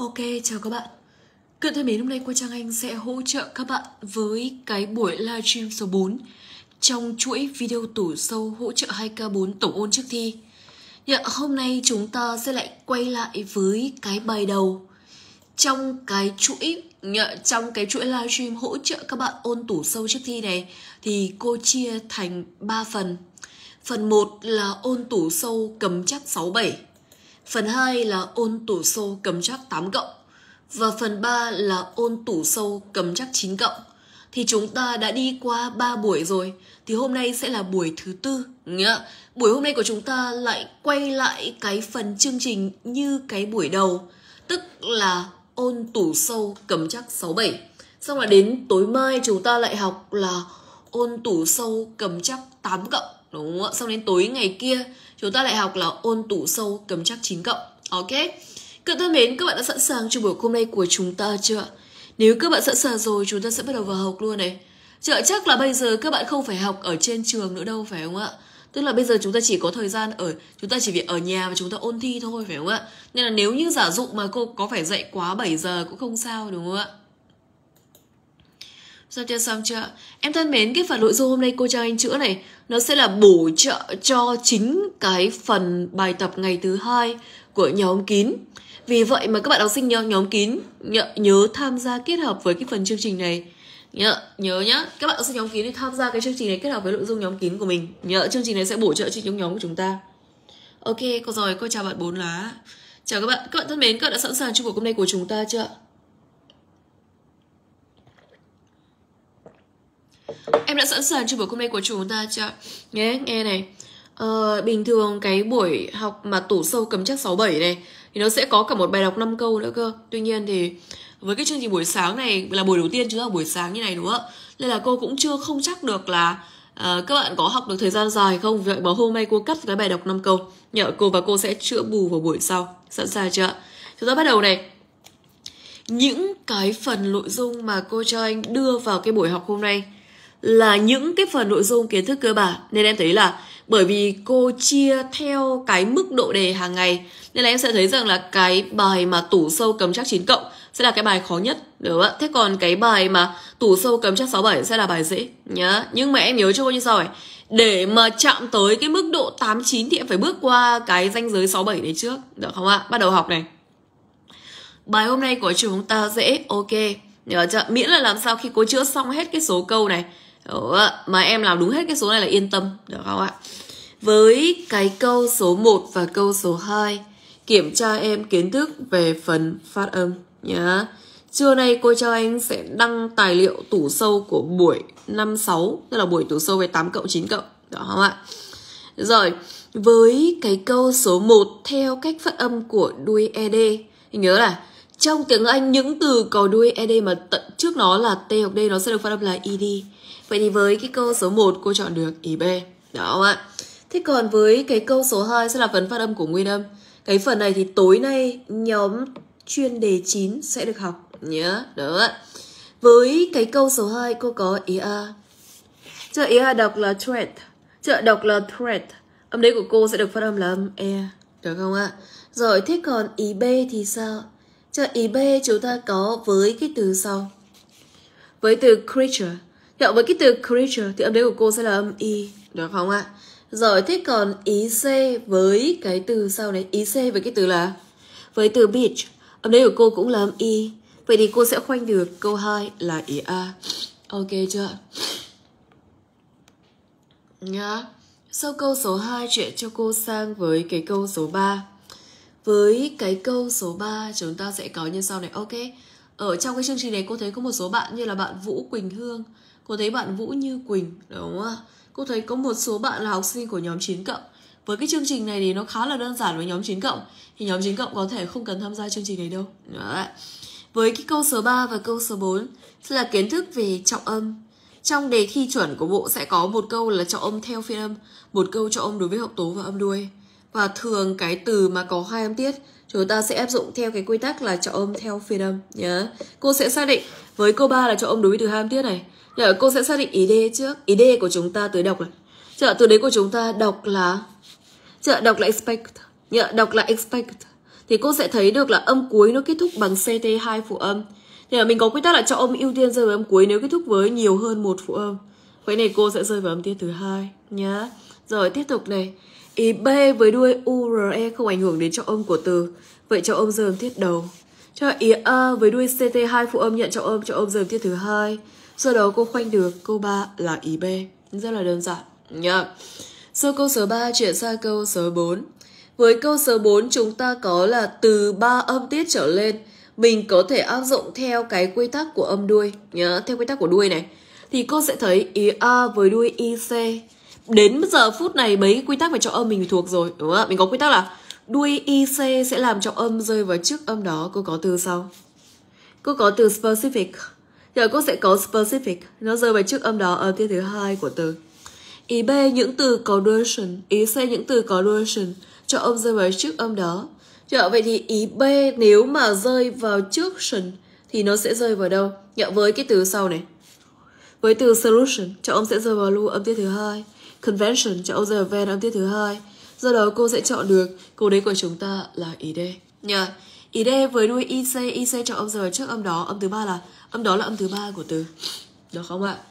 Ok, chào các bạn. Cận thân mến, hôm nay Quang Trang Anh sẽ hỗ trợ các bạn với cái buổi livestream số 4 trong chuỗi video tủ sâu hỗ trợ 2K4 tổng ôn trước thi. Hôm nay chúng ta sẽ lại quay lại với cái bài đầu trong cái chuỗi livestream hỗ trợ các bạn ôn tủ sâu trước thi này. Thì cô chia thành 3 phần. Phần 1 là ôn tủ sâu cầm chắc 6-7. Phần 2 là ôn tủ sâu cầm chắc 8+. Và phần 3 là ôn tủ sâu cầm chắc 9+. Thì chúng ta đã đi qua 3 buổi rồi. Thì hôm nay sẽ là buổi thứ 4. Buổi hôm nay của chúng ta lại quay lại cái phần chương trình như cái buổi đầu. Tức là ôn tủ sâu cầm chắc 6-7. Xong là đến tối mai chúng ta lại học là ôn tủ sâu cầm chắc 8+. Đúng không ạ? Xong đến tối ngày kia chúng ta lại học là ôn tủ sâu cầm chắc 9+. Ok. Các thân mến, các bạn đã sẵn sàng cho buổi hôm nay của chúng ta chưa? Nếu các bạn sẵn sàng rồi, chúng ta sẽ bắt đầu vào học luôn này. Chắc là bây giờ các bạn không phải học ở trên trường nữa đâu, phải không ạ? Tức là bây giờ chúng ta chỉ có thời gian chúng ta chỉ việc ở nhà và chúng ta ôn thi thôi, phải không ạ? Nên là nếu như giả dụ mà cô có phải dạy quá 7 giờ cũng không sao, đúng không ạ? Xong chưa? Em thân mến, cái phần nội dung hôm nay cô Trang Anh chữa này nó sẽ là bổ trợ cho chính cái phần bài tập ngày thứ 2 của nhóm kín. Vì vậy mà các bạn học sinh nhóm kín nhớ tham gia kết hợp với cái phần chương trình này. Nhớ nhá, các bạn học sinh nhóm kín thì tham gia cái chương trình này kết hợp với nội dung nhóm kín của mình. Chương trình này sẽ bổ trợ cho những nhóm của chúng ta. Ok, cô rồi, cô chào bạn 4 lá. Chào các bạn thân mến, các bạn đã sẵn sàng cho buổi hôm nay của chúng ta chưa? Em đã sẵn sàng cho buổi hôm nay của chúng ta chưa? Nghe này. Bình thường cái buổi học mà tủ sâu cầm chắc 6-7 này thì nó sẽ có cả một bài đọc 5 câu nữa cơ. Tuy nhiên thì với cái chương trình buổi sáng này là buổi đầu tiên chúng ta buổi sáng như này, đúng không ạ? Nên là cô cũng không chắc được là các bạn có học được thời gian dài không. Vậy mà hôm nay cô cắt cái bài đọc 5 câu. Cô sẽ chữa bù vào buổi sau. Sẵn sàng chưa? Chúng ta bắt đầu này. Những cái phần nội dung mà cô cho anh đưa vào cái buổi học hôm nay là những cái phần nội dung kiến thức cơ bản. Nên em thấy là bởi vì cô chia theo cái mức độ đề hàng ngày, nên là em sẽ thấy rằng là cái bài mà tủ sâu cầm chắc 9+ sẽ là cái bài khó nhất, đúng không ạ? Thế còn cái bài mà tủ sâu cầm chắc 6-7 sẽ là bài dễ nhá. Nhưng mà em nhớ cho cô như sau này, để mà chạm tới cái mức độ 8-9 thì em phải bước qua cái ranh giới 6-7 đấy trước, được không ạ? Bắt đầu học này. Bài hôm nay của chúng ta dễ, ok. Miễn là làm sao khi cô chữa xong hết cái số câu này mà em làm đúng hết cái số này là yên tâm, được không ạ? Với cái câu số 1 và câu số 2 kiểm tra em kiến thức về phần phát âm nhá. Trưa nay cô cho anh sẽ đăng tài liệu tủ sâu của buổi 5-6, tức là buổi tủ sâu về 8+, 9+, được không ạ? Rồi, với cái câu số 1 theo cách phát âm của đuôi ED thì nhớ là trong tiếng Anh những từ có đuôi ED mà tận trước nó là T hoặc D nó sẽ được phát âm là ED. Vậy thì với cái câu số 1 cô chọn được ý B. Đó không ạ? Thế còn với cái câu số 2 sẽ là phần phát âm của nguyên âm. Cái phần này thì tối nay nhóm chuyên đề 9 sẽ được học nhớ. Đó ạ. Với cái câu số 2 cô có ý A. Ý A đọc là threat. Đọc là threat. Âm đấy của cô sẽ được phát âm là âm E. Được không ạ? Rồi thế còn ý B thì sao? Ý B chúng ta có với cái từ sau. Với từ creature. Với cái từ creature thì âm đấy của cô sẽ là âm Y. Được không ạ? Rồi thế còn ý C với cái từ sau này. Ý C với cái từ là với từ beach. Âm đấy của cô cũng là âm Y. Vậy thì cô sẽ khoanh được câu 2 là ý A. Ok chưa? Nhá. Sau câu số 2 chuyển cho cô sang với cái câu số 3. Với cái câu số 3 chúng ta sẽ có như sau này. Ok. Ở trong cái chương trình này cô thấy có một số bạn như là bạn Vũ Quỳnh Hương. Cô thấy bạn Vũ Như Quỳnh, đúng không ạ? Cô thấy có một số bạn là học sinh của nhóm 9+. Với cái chương trình này thì nó khá là đơn giản với nhóm 9+. Thì nhóm 9+ có thể không cần tham gia chương trình này đâu. Đó. Với cái câu số 3 và câu số 4 sẽ là kiến thức về trọng âm. Trong đề thi chuẩn của bộ sẽ có một câu là trọng âm theo phiên âm, một câu trọng âm đối với hậu tố và âm đuôi. Và thường cái từ mà có 2 âm tiết chúng ta sẽ áp dụng theo cái quy tắc là trọng âm theo phiên âm nhớ. Cô sẽ xác định với câu 3 là trọng âm đối với từ 2 âm tiết này. Cô sẽ xác định ý D trước. Ý D của chúng ta tới đọc này. Từ đấy của chúng ta đọc là expect. Đọc là expect. thì cô sẽ thấy được là âm cuối nó kết thúc bằng CT2 phụ âm. Thì là mình có quy tắc là cho âm ưu tiên rơi vào âm cuối nếu kết thúc với nhiều hơn một phụ âm. Vậy này cô sẽ rơi vào âm tiết thứ hai nhá. Rồi tiếp tục này. Ý B với đuôi URE không ảnh hưởng đến trọng âm của từ. Vậy trọng âm rơi âm tiết đầu. Cho ý A với đuôi CT2 phụ âm nhận trọng âm rơi âm tiết thứ hai. Do đó cô khoanh được câu 3 là ý B. Rất là đơn giản nhá. Sau câu số 3 chuyển sang câu số 4. Với câu số 4 chúng ta có là từ 3 âm tiết trở lên mình có thể áp dụng theo cái quy tắc của âm đuôi nhớ, theo quy tắc của đuôi này thì cô sẽ thấy ý A với đuôi IC. Đến giờ phút này mấy quy tắc về trọng âm mình thuộc rồi đúng không ạ? Mình có quy tắc là đuôi IC sẽ làm trọng âm rơi vào trước âm đó. Cô có từ sau. Cô có từ specific. Giờ cô sẽ có specific, nó rơi vào trước âm đó âm tiết thứ hai của từ. Ý B những từ có duration, ý C những từ có duration cho âm rơi vào trước âm đó. Vậy thì ý B nếu mà rơi vào trước solution thì nó sẽ rơi vào đâu? Với cái từ sau này. Với từ solution cho âm sẽ rơi vào lưu âm tiết thứ hai. Convention cho âm rơi vào ven âm tiết thứ hai. Do đó cô sẽ chọn được câu đấy của chúng ta là ý D nha. Ý D với đuôi IC cho âm rơi vào trước âm đó, âm thứ ba là âm đó là âm thứ ba của từ. Được không ạ?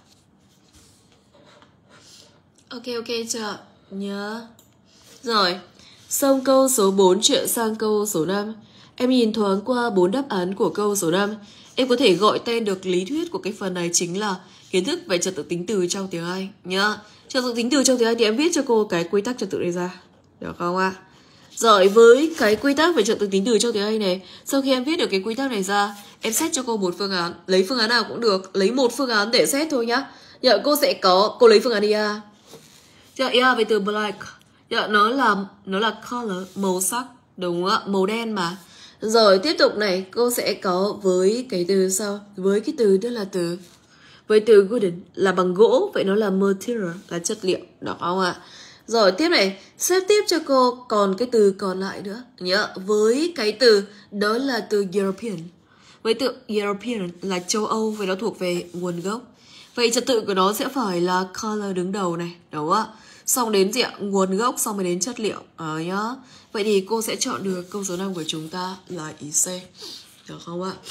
Ok chưa? Nhớ. Rồi, xong câu số 4 chuyển sang câu số 5. Em nhìn thoáng qua 4 đáp án của câu số 5. Em có thể gọi tên được lý thuyết của cái phần này chính là kiến thức về trật tự tính từ trong tiếng Anh nhá. Trật tự tính từ trong tiếng Anh thì em viết cho cô cái quy tắc trật tự này ra. Được không ạ? Rồi, với cái quy tắc về trật tự tính từ trong tiếng Anh này, sau khi em viết được cái quy tắc này ra, em xét cho cô một phương án. Lấy phương án nào cũng được, lấy một phương án để xét thôi nhá. Cô sẽ có, cô lấy phương án IA. IA với từ black. Nó là color, màu sắc, đúng không ạ? Màu đen mà. Rồi tiếp tục này, cô sẽ có với cái từ sau. Với cái từ đó là từ với từ wooden là bằng gỗ, vậy nó là material là chất liệu, được không ạ? Rồi tiếp này, xếp tiếp cho cô còn cái từ còn lại nữa nhớ. Với cái từ đó là từ European. Với từ European là châu Âu, vậy nó thuộc về nguồn gốc. Vậy trật tự của nó sẽ phải là color đứng đầu này, đúng không ạ? Xong đến gì ạ? Nguồn gốc, xong mới đến chất liệu nhá. Vậy thì cô sẽ chọn được câu số 5 của chúng ta là ý C. Được không ạ?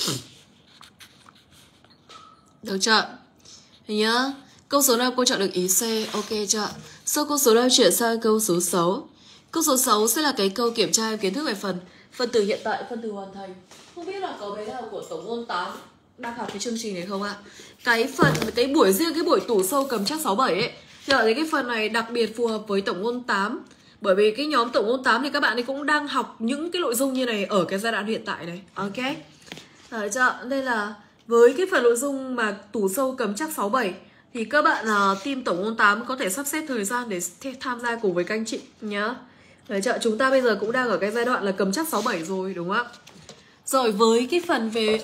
Được chưa? Nhá. Câu số 5 cô chọn được ý C. Ok chưa? Sau câu số 5 chuyển sang câu số 6. Câu số 6 sẽ là cái câu kiểm tra em kiến thức về phân từ hiện tại, phân từ hoàn thành. Không biết là có bé nào của tổng môn 8 đang học cái chương trình này không ạ? Cái buổi tủ sâu cầm chắc 67 ấy. Thì cái phần này đặc biệt phù hợp với tổng môn 8. Bởi vì cái nhóm tổng môn 8 thì các bạn ấy cũng đang học những cái nội dung như này ở cái giai đoạn hiện tại này. Ok. Đấy chưa? Nên là với cái phần nội dung mà tủ sâu cầm chắc 67 thì các bạn team tổng môn 8 có thể sắp xếp thời gian để tham gia cùng với các anh chị nhá. Đấy chưa? Chúng ta bây giờ cũng đang ở cái giai đoạn là cầm chắc 67 rồi, đúng không ạ? Rồi với cái phần về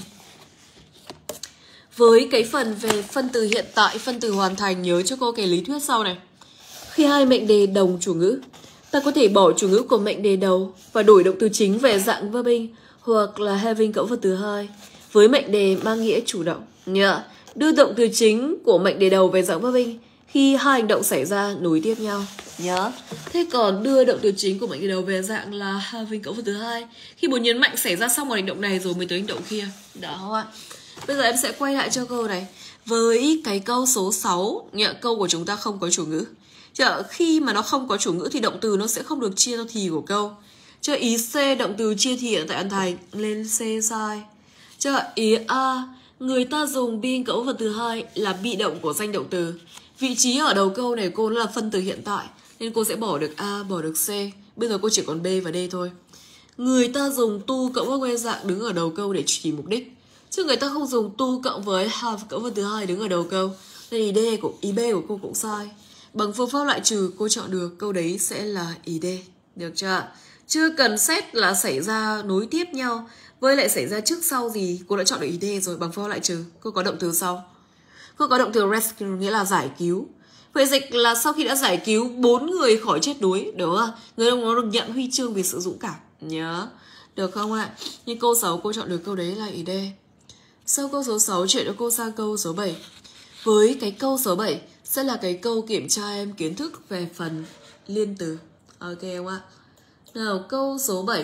với cái phần về phân từ hiện tại, phân từ hoàn thành, nhớ cho cô cái lý thuyết sau này. Khi hai mệnh đề đồng chủ ngữ, ta có thể bỏ chủ ngữ của mệnh đề đầu và đổi động từ chính về dạng verbing hoặc là having cộng vật từ hai với mệnh đề mang nghĩa chủ động. Đưa động từ chính của mệnh đề đầu về dạng verbing khi hai hành động xảy ra nối tiếp nhau. Nhớ. Thế còn đưa động từ chính của mệnh đề đầu về dạng là having cộng vật từ hai khi một nhấn mạnh xảy ra sau một hành động này rồi mới tới hành động kia. Đó không ạ? Bây giờ em sẽ quay lại cho câu này. Với cái câu số 6, câu của chúng ta không có chủ ngữ. Khi mà nó không có chủ ngữ thì động từ nó sẽ không được chia theo thì của câu. Ý C động từ chia thì hiện tại hoàn thành lên C sai. Ý A người ta dùng being cộng vật từ hai là bị động của danh động từ. Vị trí ở đầu câu này cô là phân từ hiện tại nên cô sẽ bỏ được A, bỏ được C. Bây giờ cô chỉ còn B và D thôi. Người ta dùng to cộng với nguyên dạng đứng ở đầu câu để chỉ mục đích. Chứ người ta không dùng to cộng với have cộng vật từ hai đứng ở đầu câu. Nên ý B của cô cũng sai. Bằng phương pháp loại trừ cô chọn được câu đấy sẽ là ý D. Được chưa? Chưa cần xét là xảy ra nối tiếp nhau với lại xảy ra trước sau gì, cô đã chọn được ý D rồi. Bằng phương pháp loại trừ cô có động từ sau. Cô có động từ rescue nghĩa là giải cứu. Vậy dịch là sau khi đã giải cứu 4 người khỏi chết đuối, đúng không? Người ông nó được nhận huy chương vì sự dũng cảm. Nhớ. Được không ạ? Nhưng câu 6 cô chọn được câu đấy là ý D. Sau câu số 6 chuyển cho cô sang câu số 7. Với cái câu số 7 sẽ là cái câu kiểm tra em kiến thức về phần liên từ. Ok không ạ? Nào câu số 7.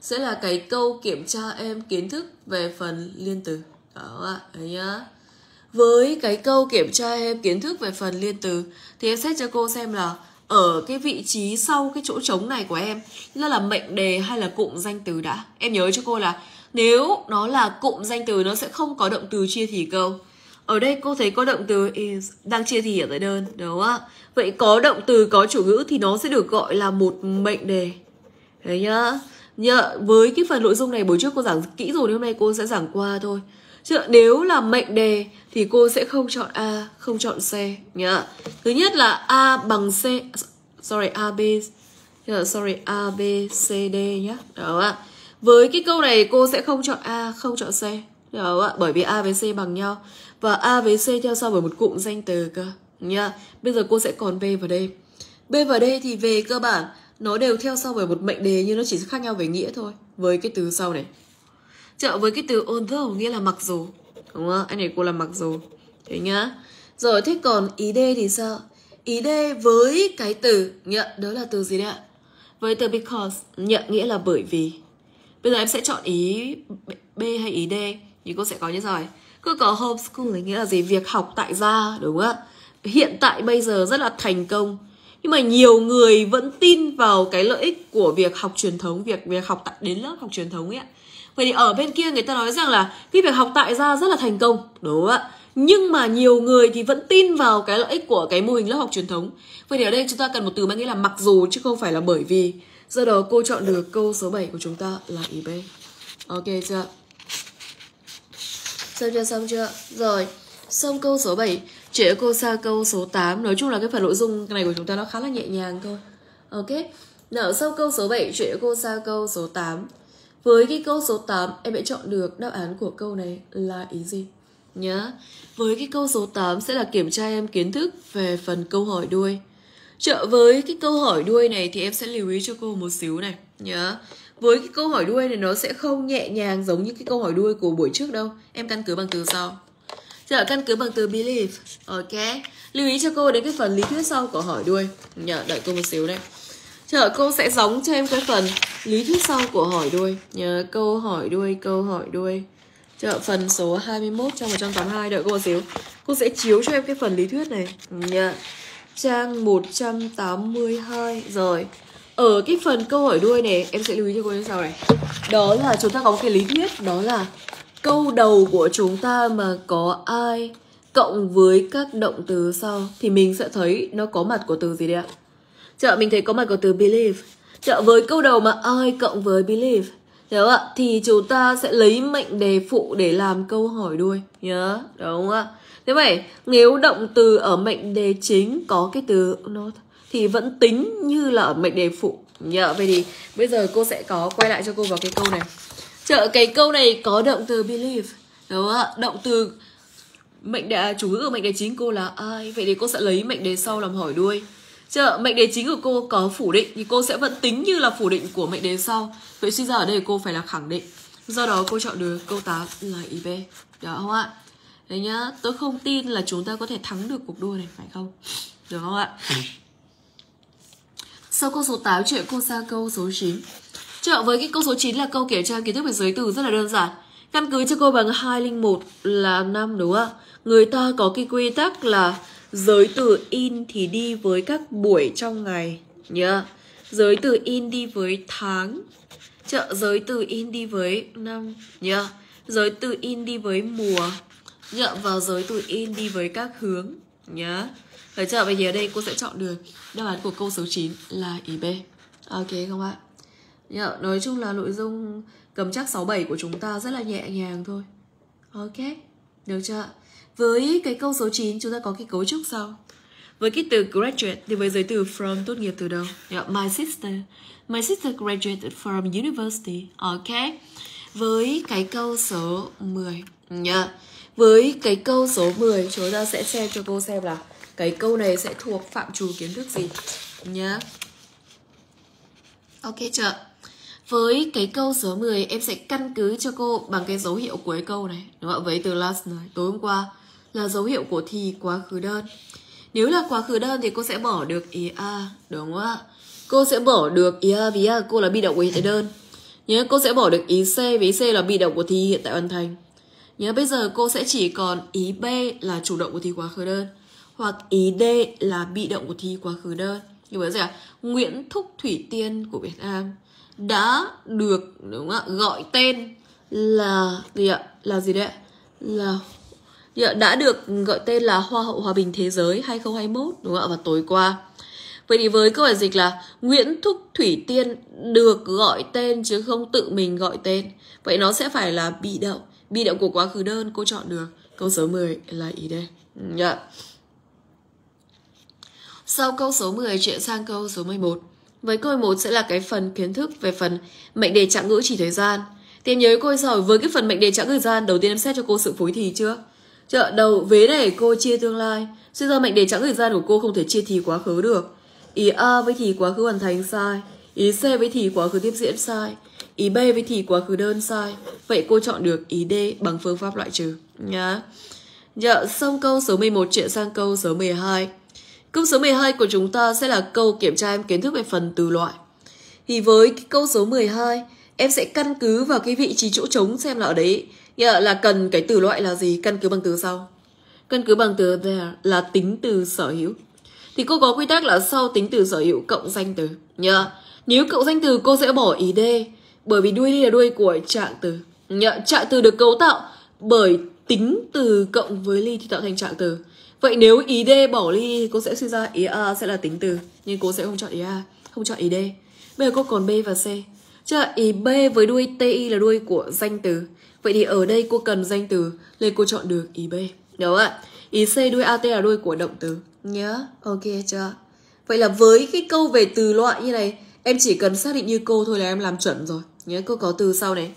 sẽ là cái câu kiểm tra em kiến thức về phần liên từ. Đó ạ, đấy nhá. Với cái câu kiểm tra em kiến thức về phần liên từ thì em xét cho cô xem là ở cái vị trí sau cái chỗ trống này của em nó là mệnh đề hay là cụm danh từ đã. Em nhớ cho cô là nếu nó là cụm danh từ nó sẽ không có động từ chia thì câu. Ở đây cô thấy có động từ is đang chia thì ở tại đơn, đúng không ạ? Vậy có động từ có chủ ngữ thì nó sẽ được gọi là một mệnh đề. Đấy nhá. Với cái phần nội dung này buổi trước cô giảng kỹ rồi, hôm nay cô sẽ giảng qua thôi. Chứ nếu là mệnh đề thì cô sẽ không chọn A, không chọn C nhá. Thứ nhất là A bằng C, A, B, C, D nhá. Đó ạ. Với cái câu này cô sẽ không chọn A, không chọn C. Đó ạ, bởi vì A với C bằng nhau. Và A với C theo sau bởi một cụm danh từ cơ nhá. Bây giờ cô sẽ còn B và D. B và D thì về cơ bản nó đều theo sau bởi một mệnh đề, nhưng nó chỉ khác nhau về nghĩa thôi. Với cái từ sau này, với cái từ although nghĩa là mặc dù, đúng không? Anh này cô là mặc dù. Thế nhá. Rồi thế còn ý D thì sao? Ý D với cái từ nhận đó là từ gì đấy ạ? Với từ because, nhận nghĩa là bởi vì. Bây giờ em sẽ chọn ý B hay ý D thì cô sẽ có như sau. Cô có homeschooling nghĩa là gì? Việc học tại gia, đúng không ạ? Hiện tại bây giờ rất là thành công. Nhưng mà nhiều người vẫn tin vào cái lợi ích của việc học truyền thống, việc học đến lớp học truyền thống ấy ạ. Vậy thì ở bên kia người ta nói rằng là cái việc học tại gia rất là thành công, đúng không ạ? Nhưng mà nhiều người thì vẫn tin vào cái lợi ích của cái mô hình lớp học truyền thống. Vậy thì ở đây chúng ta cần một từ mang nghĩa là mặc dù chứ không phải là bởi vì. Do đó cô chọn được câu số 7 của chúng ta là ý B. Ok chưa? Xong chưa? Rồi, xong câu số 7, chuyển cô sang câu số 8. Nói chung là cái phần nội dung này của chúng ta nó khá là nhẹ nhàng thôi. Ok. Nào, sau câu số 7 chuyển cô sang câu số 8. Với cái câu số 8 em sẽ chọn được đáp án của câu này là ý gì nhá. Với cái câu số 8 sẽ là kiểm tra em kiến thức về phần câu hỏi đuôi. Với cái câu hỏi đuôi này thì em sẽ lưu ý cho cô một xíu này nhá. Với cái câu hỏi đuôi này nó sẽ không nhẹ nhàng giống như cái câu hỏi đuôi của buổi trước đâu. Em căn cứ bằng từ sau. Căn cứ bằng từ believe. Ok. Lưu ý cho cô đến cái phần lý thuyết sau của hỏi đuôi. Đợi cô một xíu đây. Cô sẽ giống cho em cái phần lý thuyết sau của hỏi đuôi. Câu hỏi đuôi. Phần số 21 trong 182. Đợi cô một xíu. Cô sẽ chiếu cho em cái phần lý thuyết này. Trang 182. Rồi. Ở cái phần câu hỏi đuôi này em sẽ lưu ý cho cô như sau này. Đó là chúng ta có một cái lý thuyết. Đó là câu đầu của chúng ta mà có I cộng với các động từ sau thì mình sẽ thấy nó có mặt của từ gì đấy ạ? Mình thấy có mặt của từ believe. Với câu đầu mà I cộng với believe, đúng không ạ? Thì chúng ta sẽ lấy mệnh đề phụ để làm câu hỏi đuôi nhớ, đúng không ạ? Thế vậy nếu động từ ở mệnh đề chính có cái từ not thì vẫn tính như là ở mệnh đề phụ. Vậy thì bây giờ cô sẽ có quay lại cho cô vào cái câu này. Cái câu này có động từ believe, đúng không ạ? Động từ mệnh đề chủ ngữ ở mệnh đề chính cô là I. Vậy thì cô sẽ lấy mệnh đề sau làm hỏi đuôi. Mệnh đề chính của cô có phủ định thì cô sẽ vẫn tính như là phủ định của mệnh đề sau. Vậy suy ra ở đây cô phải là khẳng định. Do đó cô chọn được câu 8 là ý B. Được không ạ? Đấy nhá, tôi không tin là chúng ta có thể thắng được cuộc đua này, phải không? Được không ạ? Sau câu số 8 chuyển cô sang câu số 9. Với cái câu số 9 là câu kiểm tra kiến thức về giới từ rất là đơn giản. Căn cứ cho cô bằng 201 là 5, đúng không ạ? Người ta có cái quy tắc là giới từ in thì đi với các buổi trong ngày nhá. Giới từ in đi với tháng. Giới từ in đi với năm nhá. Giới từ in đi với mùa. Và giới từ in đi với các hướng nhá. Vậy thì ở đây cô sẽ chọn được đáp án của câu số 9 là ý B. Ok không ạ? Nói chung là nội dung cầm chắc 67 của chúng ta rất là nhẹ nhàng thôi. Ok, được chưa? Với cái câu số 9 chúng ta có cái cấu trúc sau. Với cái từ graduate thì với giới từ from tốt nghiệp từ đâu? My sister graduated from university. Ok. Với cái câu số 10 nhá. Với cái câu số 10 chúng ta sẽ xem cho cô xem là cái câu này sẽ thuộc phạm trù kiến thức gì nhá. Ok chưa? Với cái câu số 10 em sẽ căn cứ cho cô bằng cái dấu hiệu cuối câu này, đúng không? Với từ last night, tối hôm qua là dấu hiệu của thì quá khứ đơn. Nếu là quá khứ đơn thì cô sẽ bỏ được ý A, đúng không ạ? Cô sẽ bỏ được ý A vì cô là bị động của hiện tại đơn. Nhớ cô sẽ bỏ được ý C, vì ý C là bị động của thì hiện tại hoàn thành. Nhớ bây giờ cô sẽ chỉ còn ý B là chủ động của thì quá khứ đơn, hoặc ý D là bị động của thì quá khứ đơn. Như vậy gì ạ? Nguyễn Thúc Thủy Tiên của Việt Nam đã được, đúng không ạ, gọi tên là gì ạ? Là gì đấy? Là đã được gọi tên là Hoa hậu Hòa bình Thế giới 2021, đúng không ạ? Và tối qua. Vậy thì với câu hỏi dịch là Nguyễn Thúc Thủy Tiên được gọi tên chứ không tự mình gọi tên. Vậy nó sẽ phải là bị động. Bị động của quá khứ đơn cô chọn được. Câu số 10 là ý đây. Yeah. Sau câu số 10 chuyển sang câu số 11. Với câu 11 sẽ là cái phần kiến thức về phần mệnh đề trạng ngữ chỉ thời gian. Thì em nhớ cô rồi, với cái phần mệnh đề trạng ngữ thời gian, đầu tiên em xét cho cô sự phối thì chưa? Đầu vế này cô chia tương lai. Suy ra mệnh đề trạng ngữ thời gian của cô không thể chia thì quá khứ được. Ý A với thì quá khứ hoàn thành sai. Ý C với thì quá khứ tiếp diễn sai. Ý B với thì quá khứ đơn sai. Vậy cô chọn được ý D bằng phương pháp loại trừ nhá. Xong câu số 11 chuyển sang câu số 12. Câu số 12 của chúng ta sẽ là câu kiểm tra em kiến thức về phần từ loại. Thì với cái câu số 12, em sẽ căn cứ vào cái vị trí chỗ trống xem là ở đấy là cần cái từ loại là gì, căn cứ bằng từ sau. Căn cứ bằng từ there là tính từ sở hữu. Thì cô có quy tắc là sau tính từ sở hữu cộng danh từ nhá. Nếu cộng danh từ cô sẽ bỏ ý D, bởi vì đuôi đi là đuôi của trạng từ. Trạng từ được cấu tạo bởi tính từ cộng với ly thì tạo thành trạng từ. Vậy nếu ý D bỏ ly thì cô sẽ suy ra ý A sẽ là tính từ, nhưng cô sẽ không chọn ý A, không chọn ý D. Bây giờ cô còn B và C. Ý B với đuôi TI là đuôi của danh từ. Vậy thì ở đây cô cần danh từ, nên cô chọn được ý B. Đúng ạ. Ý C đuôi AT là đuôi của động từ nhớ. Ok chưa? Vậy là với cái câu về từ loại như này, em chỉ cần xác định như cô thôi là em làm chuẩn rồi. Nhớ cô có từ sau này.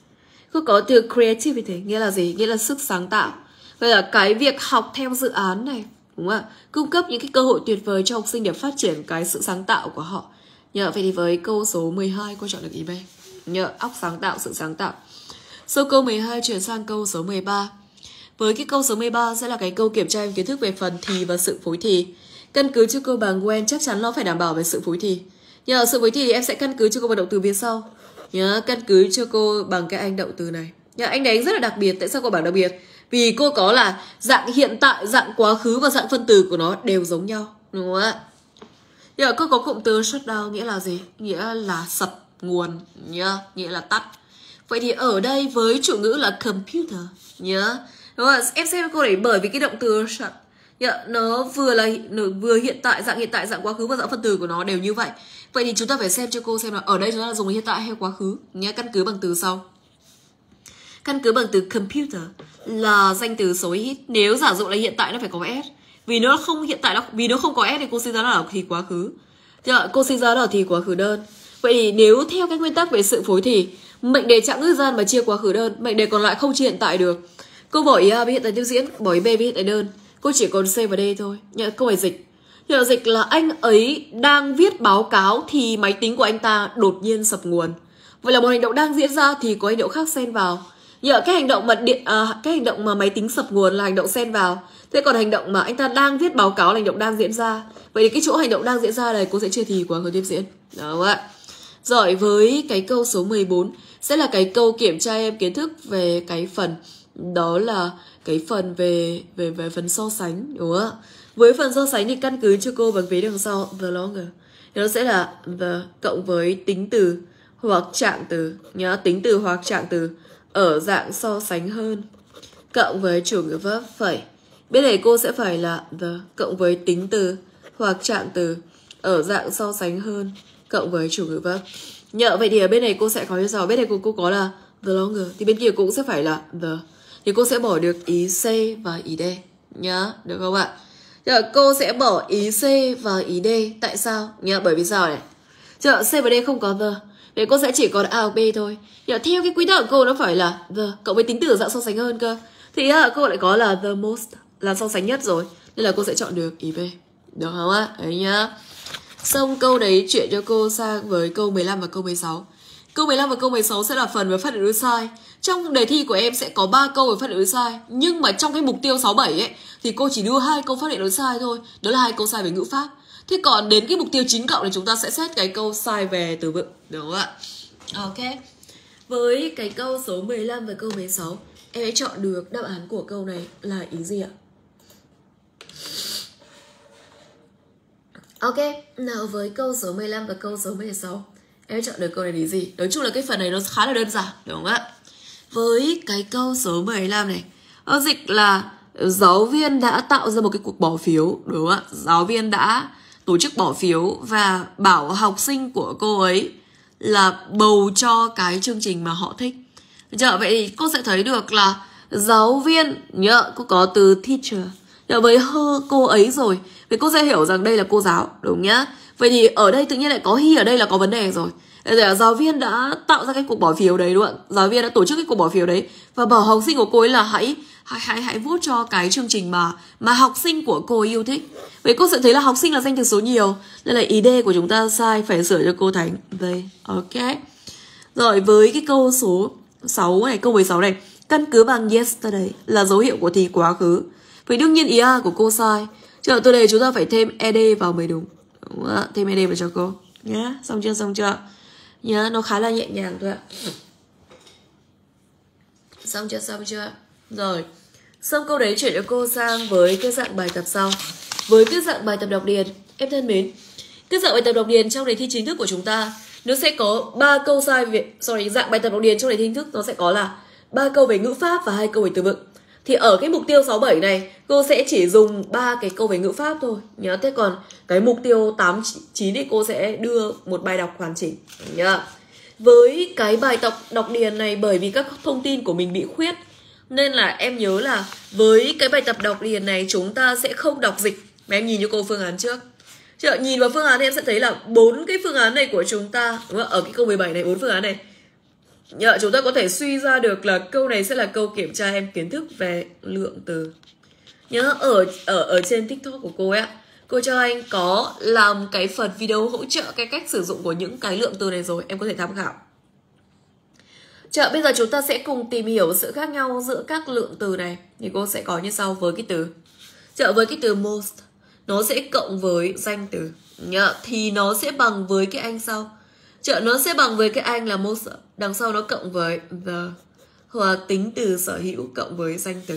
Cô có từ creativity, nghĩa là gì? Nghĩa là sức sáng tạo. Vậy là cái việc học theo dự án này, đúng không ạ? Cung cấp những cái cơ hội tuyệt vời cho học sinh để phát triển cái sự sáng tạo của họ. Vậy thì với câu số 12 cô chọn được ý B. Óc sáng tạo, sự sáng tạo. Sau câu 12 chuyển sang câu số 13. Với cái câu số 13 sẽ là cái câu kiểm tra em kiến thức về phần thì và sự phối thì. Căn cứ cho cô bằng when chắc chắn nó phải đảm bảo về sự phối thì. Sự phối thì em sẽ căn cứ cho cô bằng động từ phía sau. Căn cứ cho cô bằng cái anh động từ này. Anh đấy rất là đặc biệt. Tại sao cô bảo đặc biệt? Vì cô có là dạng hiện tại, dạng quá khứ và dạng phân từ của nó đều giống nhau, đúng không ạ? Cô có cụm từ shutdown nghĩa là gì? Nghĩa là sập nguồn, nghĩa là tắt. Vậy thì ở đây với chủ ngữ là computer nhớ. Đúng không? Em xem cô đấy, bởi vì cái động từ shut nó vừa hiện tại, dạng quá khứ và dạng phân từ của nó đều như vậy. Vậy thì chúng ta phải xem cho cô xem là ở đây chúng ta dùng hiện tại hay quá khứ nhé. Căn cứ bằng từ sau. Căn cứ bằng từ computer là danh từ số ít. Nếu giả dụ là hiện tại nó phải có s. Vì nó không hiện tại, vì nó không có s thì cô sinh ra nó là thì quá khứ. Cô sinh ra nó là thì quá khứ đơn. Vậy thì nếu theo cái nguyên tắc về sự phối thì mệnh đề trạng ngữ gian mà chia quá khứ đơn, mệnh đề còn lại không chia hiện tại được. Cô bỏ ý A với hiện tại tiếp diễn, bỏ ý B với hiện tại đơn. Cô chỉ còn C và D thôi. Câu hỏi dịch. Dịch là anh ấy đang viết báo cáo thì máy tính của anh ta đột nhiên sập nguồn. Vậy là một hành động đang diễn ra thì có hành động khác xen vào. Cái hành động mà máy tính sập nguồn là hành động xen vào. Thế còn hành động mà anh ta đang viết báo cáo là hành động đang diễn ra. Vậy thì cái chỗ hành động đang diễn ra này cô sẽ chia thì quá khứ tiếp diễn. Đó ạ. Rồi với cái câu số 14 sẽ là cái câu kiểm tra em kiến thức về cái phần, đó là cái phần về phần so sánh, đúng không ạ? Với phần so sánh thì căn cứ cho cô bằng vế đằng sau the longer. Nó sẽ là the cộng với tính từ hoặc trạng từ nhá, tính từ hoặc trạng từ ở dạng so sánh hơn cộng với chủ ngữ verb phẩy. Bên này cô sẽ phải là the cộng với tính từ hoặc trạng từ ở dạng so sánh hơn cộng với chủ ngữ verb. Vậy thì ở bên này cô sẽ có như sau. Bên này cô có là the longer, thì bên kia cũng sẽ phải là the. Thì cô sẽ bỏ được ý C và ý D nhá, được không ạ? Cô sẽ bỏ ý C và ý D. Tại sao? Bởi vì sao này? C và D không có the. Vậy cô sẽ chỉ còn A hoặc B thôi. Theo cái quy tắc của cô nó phải là the cộng với tính từ dạng so sánh hơn cơ. Thì cô lại có là the most, là so sánh nhất rồi. Nên là cô sẽ chọn được ý B. Được không ạ? Đấy nhá. Xong câu đấy chuyển cho cô sang với câu 15 và câu 16. Câu 15 và câu 16 sẽ là phần về phát hiện đối sai. Trong đề thi của em sẽ có 3 câu về phát hiện đối sai. Nhưng mà trong cái mục tiêu 67 ấy thì cô chỉ đưa 2 câu phát hiện đối sai thôi. Đó là 2 câu sai về ngữ pháp. Thế còn đến cái mục tiêu 9 cộng thì chúng ta sẽ xét cái câu sai về từ vựng. Đúng không ạ? Ok. Với cái câu số 15 và câu 16, em hãy chọn được đáp án của câu này là ý gì ạ? Ok, nào với câu số 15 và câu số 16, em hãy chọn được câu này là gì? Nói chung là cái phần này nó khá là đơn giản, đúng không ạ? Với cái câu số 15 này, dịch là giáo viên đã tạo ra một cái cuộc bỏ phiếu, đúng không ạ? Giáo viên đã tổ chức bỏ phiếu và bảo học sinh của cô ấy là bầu cho cái chương trình mà họ thích. Vậy thì cô sẽ thấy được là giáo viên, nhớ, cô có từ teacher với cô ấy rồi, thì cô sẽ hiểu rằng đây là cô giáo, đúng nhá. Vậy thì ở đây tự nhiên lại có he ở đây là có vấn đề rồi. Giáo viên đã tạo ra cái cuộc bỏ phiếu đấy, đúng không ạ? Giáo viên đã tổ chức cái cuộc bỏ phiếu đấy và bảo học sinh của cô ấy là hãy vote cho cái chương trình mà học sinh của cô ấy yêu thích. Vậy cô sẽ thấy là học sinh là danh từ số nhiều, nên là ý D của chúng ta sai, phải sửa cho cô thành đây. Ok. Rồi với cái câu số 6 này, câu 16 này, căn cứ bằng yesterday là dấu hiệu của thì quá khứ. Vậy đương nhiên ý A của cô sai. Chờ từ đây chúng ta phải thêm ed vào mới đúng. Đúng ạ, thêm ed vào cho cô nhá. Xong chưa? Nhá, nó khá là nhẹ nhàng thôi ạ. Xong chưa? Rồi. Xong câu đấy chuyển cho cô sang với cái dạng bài tập sau. Với cái dạng bài tập đọc điền, em thân mến, cái dạng bài tập đọc điền trong đề thi chính thức của chúng ta nó sẽ có 3 câu sai dạng bài tập đọc điền trong đề thi chính thức nó sẽ có là 3 câu về ngữ pháp và 2 câu về từ vựng. Thì ở cái mục tiêu 67 này, cô sẽ chỉ dùng 3 cái câu về ngữ pháp thôi nhớ. Thế còn cái mục tiêu 8, 9 thì cô sẽ đưa một bài đọc hoàn chỉnh nhá. Với cái bài tập đọc điền này, bởi vì các thông tin của mình bị khuyết, nên là em nhớ là với cái bài tập đọc điền này chúng ta sẽ không đọc dịch. Mà em nhìn cho cô phương án trước. Nhìn vào phương án thì em sẽ thấy là 4 cái phương án này của chúng ta, đúng không? Ở cái câu 17 này, 4 phương án này, chúng ta có thể suy ra được là câu này sẽ là câu kiểm tra em kiến thức về lượng từ. Nhớ ở trên TikTok của cô ấy ạ, cô cho anh có làm cái phần video hỗ trợ cái cách sử dụng của những cái lượng từ này rồi, em có thể tham khảo. Bây giờ chúng ta sẽ cùng tìm hiểu sự khác nhau giữa các lượng từ này. Thì cô sẽ có như sau với cái từ. Với cái từ most, nó sẽ cộng với danh từ. Thì nó sẽ bằng với cái anh sau. Nó sẽ bằng với cái anh là most, đằng sau nó cộng với the, hoặc tính từ sở hữu cộng với danh từ.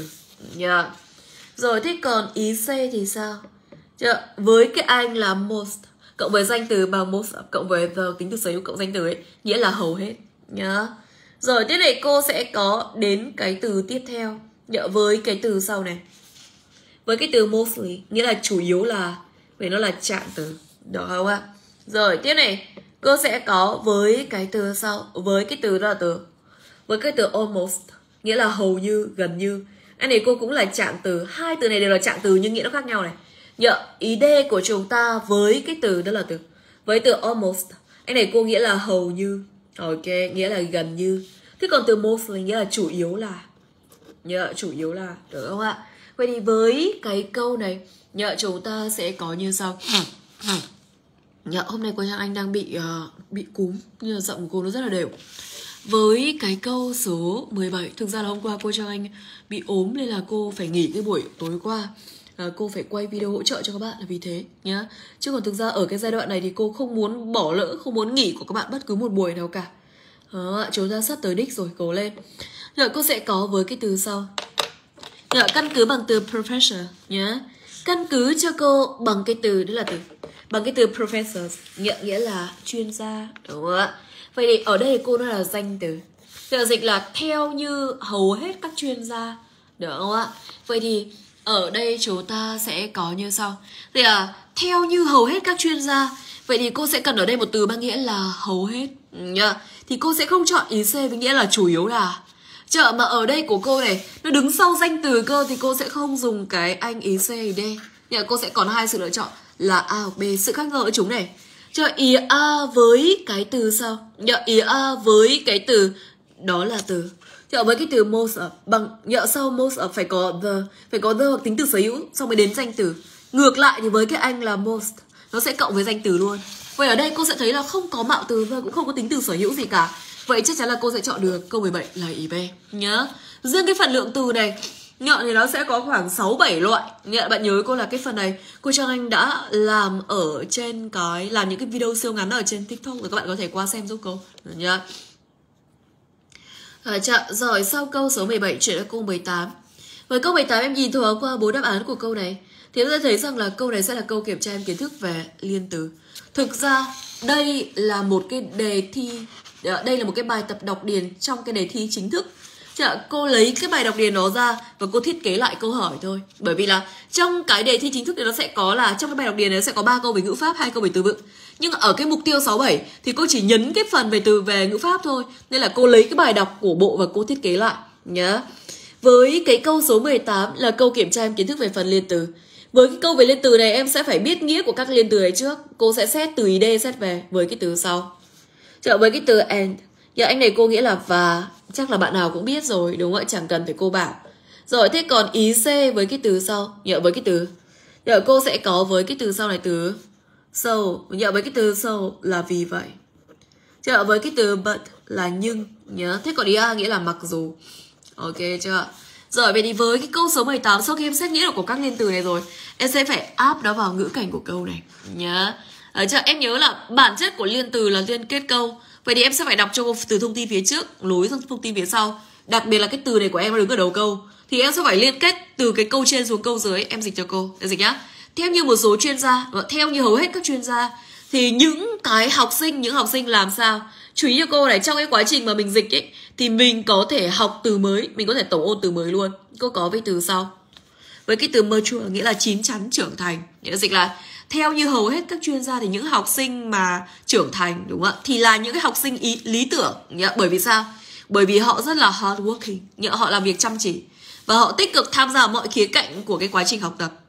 Rồi thế còn ý C thì sao? Với cái anh là most cộng với danh từ bằng most cộng với the, tính từ sở hữu cộng danh từ ấy, nghĩa là hầu hết nhá. Rồi tiếp này cô sẽ có đến cái từ tiếp theo với cái từ sau này. Với cái từ mostly, nghĩa là chủ yếu là, vì nó là trạng từ, được không ạ? Rồi tiếp này cô sẽ có với cái từ sau, với cái từ đó là từ, với cái từ almost, nghĩa là hầu như, gần như. Anh này cô cũng là trạng từ, hai từ này đều là trạng từ nhưng nghĩa nó khác nhau này. Ý D của chúng ta với cái từ đó là từ, với từ almost, anh này cô nghĩa là hầu như, ok, nghĩa là gần như. Thế còn từ mostly nghĩa là chủ yếu là, chủ yếu là, được không ạ? Vậy thì với cái câu này chúng ta sẽ có như sau. Hôm nay cô Trang Anh đang bị cúm, nhưng mà giọng của cô nó rất là đều. Với cái câu số 17, thực ra là hôm qua cô Trang Anh bị ốm nên là cô phải nghỉ cái buổi tối qua. Cô phải quay video hỗ trợ cho các bạn là vì thế nhá. Chứ còn thực ra ở cái giai đoạn này thì cô không muốn bỏ lỡ, không muốn nghỉ của các bạn bất cứ một buổi nào cả. Chúng ta sắp tới đích rồi, cố lên. Rồi cô sẽ có với cái từ sau. Căn cứ bằng từ professor nhá. Căn cứ cho cô bằng cái từ đó là từ, bằng cái từ professor, nghĩa là chuyên gia, đúng không ạ? Vậy thì ở đây cô nó là danh từ. Dịch là theo như hầu hết các chuyên gia, được không ạ? Vậy thì ở đây chúng ta sẽ có như sau. Thì theo như hầu hết các chuyên gia. Vậy thì cô sẽ cần ở đây một từ mang nghĩa là hầu hết nhá. Thì cô sẽ không chọn ý C với nghĩa là chủ yếu là. Mà ở đây của cô này nó đứng sau danh từ cơ, thì cô sẽ không dùng cái anh ý C hay D. Cô sẽ còn hai sự lựa chọn là A hoặc B. Sự khác nhau ở chúng này. Ý A với cái từ sau. Ý A với cái từ đó là từ. Với cái từ most bằng sau most phải có the hoặc tính từ sở hữu xong mới đến danh từ. Ngược lại thì với cái anh là most, nó sẽ cộng với danh từ luôn. Vậy ở đây cô sẽ thấy là không có mạo từ và cũng không có tính từ sở hữu gì cả. Vậy chắc chắn là cô sẽ chọn được câu 17 là ý B nhớ. Riêng cái phần lượng từ này thì nó sẽ có khoảng 6-7 loại. Bạn nhớ cô là cái phần này cô Trang Anh đã làm ở trên làm những cái video siêu ngắn ở trên TikTok rồi, các bạn có thể qua xem giúp cô nhá. Rồi sau câu số 17 chuyển sang câu 18. Với câu 18 em nhìn thoáng qua 4 đáp án của câu này thì em sẽ thấy rằng là câu này sẽ là câu kiểm tra em kiến thức về liên từ. Thực ra đây là một cái đề thi, đây là một cái bài tập đọc điền trong cái đề thi chính thức. Cô lấy cái bài đọc điền nó ra và cô thiết kế lại câu hỏi thôi. Bởi vì là trong cái đề thi chính thức thì nó sẽ có là trong cái bài đọc điền này sẽ có 3 câu về ngữ pháp, 2 câu về từ vựng. Nhưng ở cái mục tiêu 67 thì cô chỉ nhấn cái phần về ngữ pháp thôi. Nên là cô lấy cái bài đọc của bộ và cô thiết kế lại nhá. Với cái câu số 18 là câu kiểm tra em kiến thức về phần liên từ. Với cái câu về liên từ này em sẽ phải biết nghĩa của các liên từ này trước. Cô sẽ xét từ ý D xét về với cái từ sau. Với cái từ and, anh này cô nghĩa là và, chắc là bạn nào cũng biết rồi đúng không ạ, chẳng cần phải cô bảo. Rồi thế còn ý C với cái từ sau, với cái từ cô sẽ có với cái từ sau này từ so, với cái từ so là vì vậy. Với cái từ but là nhưng nhớ. Thế còn ý A nghĩa là mặc dù. Ok chưa? Rồi vậy thì với cái câu số 18, sau khi em xét nghĩa được của các liên từ này rồi, em sẽ phải áp nó vào ngữ cảnh của câu này nhá. Em nhớ là bản chất của liên từ là liên kết câu. Vậy thì em sẽ phải đọc cho cô từ thông tin phía trước nối sang thông tin phía sau. Đặc biệt là cái từ này của em đứng ở đầu câu thì em sẽ phải liên kết từ cái câu trên xuống câu dưới. Em dịch cho cô. Em dịch nhá. Theo như một số chuyên gia, theo như hầu hết các chuyên gia, thì những học sinh làm sao? Chú ý cho cô này, trong cái quá trình mà mình dịch ấy thì mình có thể học từ mới, mình có thể tổng ôn từ mới luôn. Cô có với từ sau. Với cái từ mature nghĩa là chín chắn, trưởng thành. Nghĩa là dịch là theo như hầu hết các chuyên gia thì những học sinh mà trưởng thành, đúng không ạ, thì là những cái học sinh lý tưởng. Bởi vì sao? Bởi vì họ rất là hard working, họ làm việc chăm chỉ và họ tích cực tham gia mọi khía cạnh của cái quá trình học tập.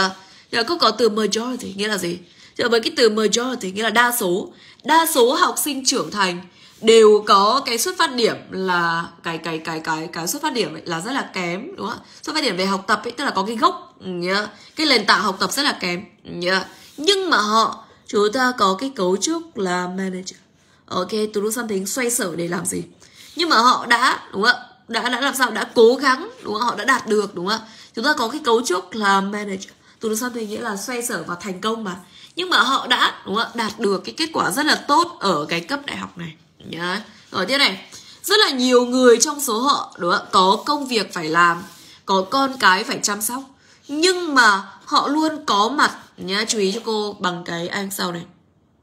Cô có từ majority nghĩa là gì? Với cái từ majority nghĩa là đa số học sinh trưởng thành đều có cái xuất phát điểm là cái xuất phát điểm ấy là rất là kém, đúng không ạ? Xuất phát điểm về học tập ấy, tức là có cái gốc, cái nền tảng học tập rất là kém, nhưng mà chúng ta có cái cấu trúc là manager, ok, to do something, xoay sở để làm gì, nhưng mà họ đã, đúng không ạ, đã làm sao, đã cố gắng, đúng không ạ, họ đã đạt được, đúng không ạ, chúng ta có cái cấu trúc là manager, to do something nghĩa là xoay sở và thành công mà, nhưng mà họ đã, đúng không ạ, đạt được cái kết quả rất là tốt ở cái cấp đại học này nhá. Rồi tiếp này, rất là nhiều người trong số họ, đúng không ạ, có công việc phải làm, có con cái phải chăm sóc, nhưng mà họ luôn có mặt nhá. Chú ý cho cô bằng cái anh sau này.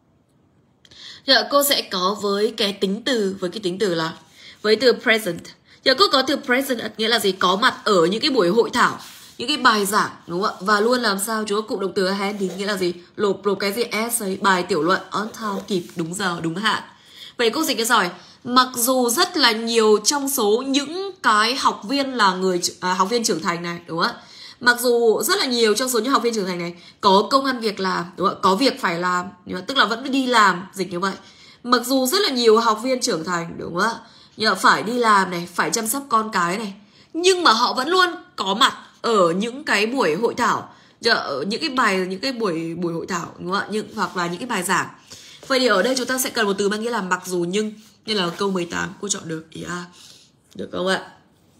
Cô sẽ có với cái tính từ, với cái tính từ là với từ present. Cô có từ present nghĩa là gì? Có mặt ở những cái buổi hội thảo, những cái bài giảng, đúng không ạ? Và luôn làm sao? Chú có cụm động từ handy nghĩa là gì? Lộp cái gì? Essay, bài tiểu luận, on time, kịp, đúng giờ, đúng hạn. Vậy cô dịch cái rồi. Mặc dù rất là nhiều trong số những cái học viên là học viên trưởng thành này, đúng không ạ? Mặc dù rất là nhiều trong số những học viên trưởng thành này có công ăn việc làm, đúng không? Có việc phải làm, tức là vẫn đi làm, dịch như vậy. Mặc dù rất là nhiều học viên trưởng thành, đúng không ạ? Nhưng phải đi làm này, phải chăm sóc con cái này, nhưng mà họ vẫn luôn có mặt ở những cái buổi hội thảo, những cái buổi hội thảo, đúng không ạ? Hoặc là những cái bài giảng. Vậy thì ở đây chúng ta sẽ cần một từ mang nghĩa là mặc dù nhưng, nên là câu 18 cô chọn được ý A. Được không ạ?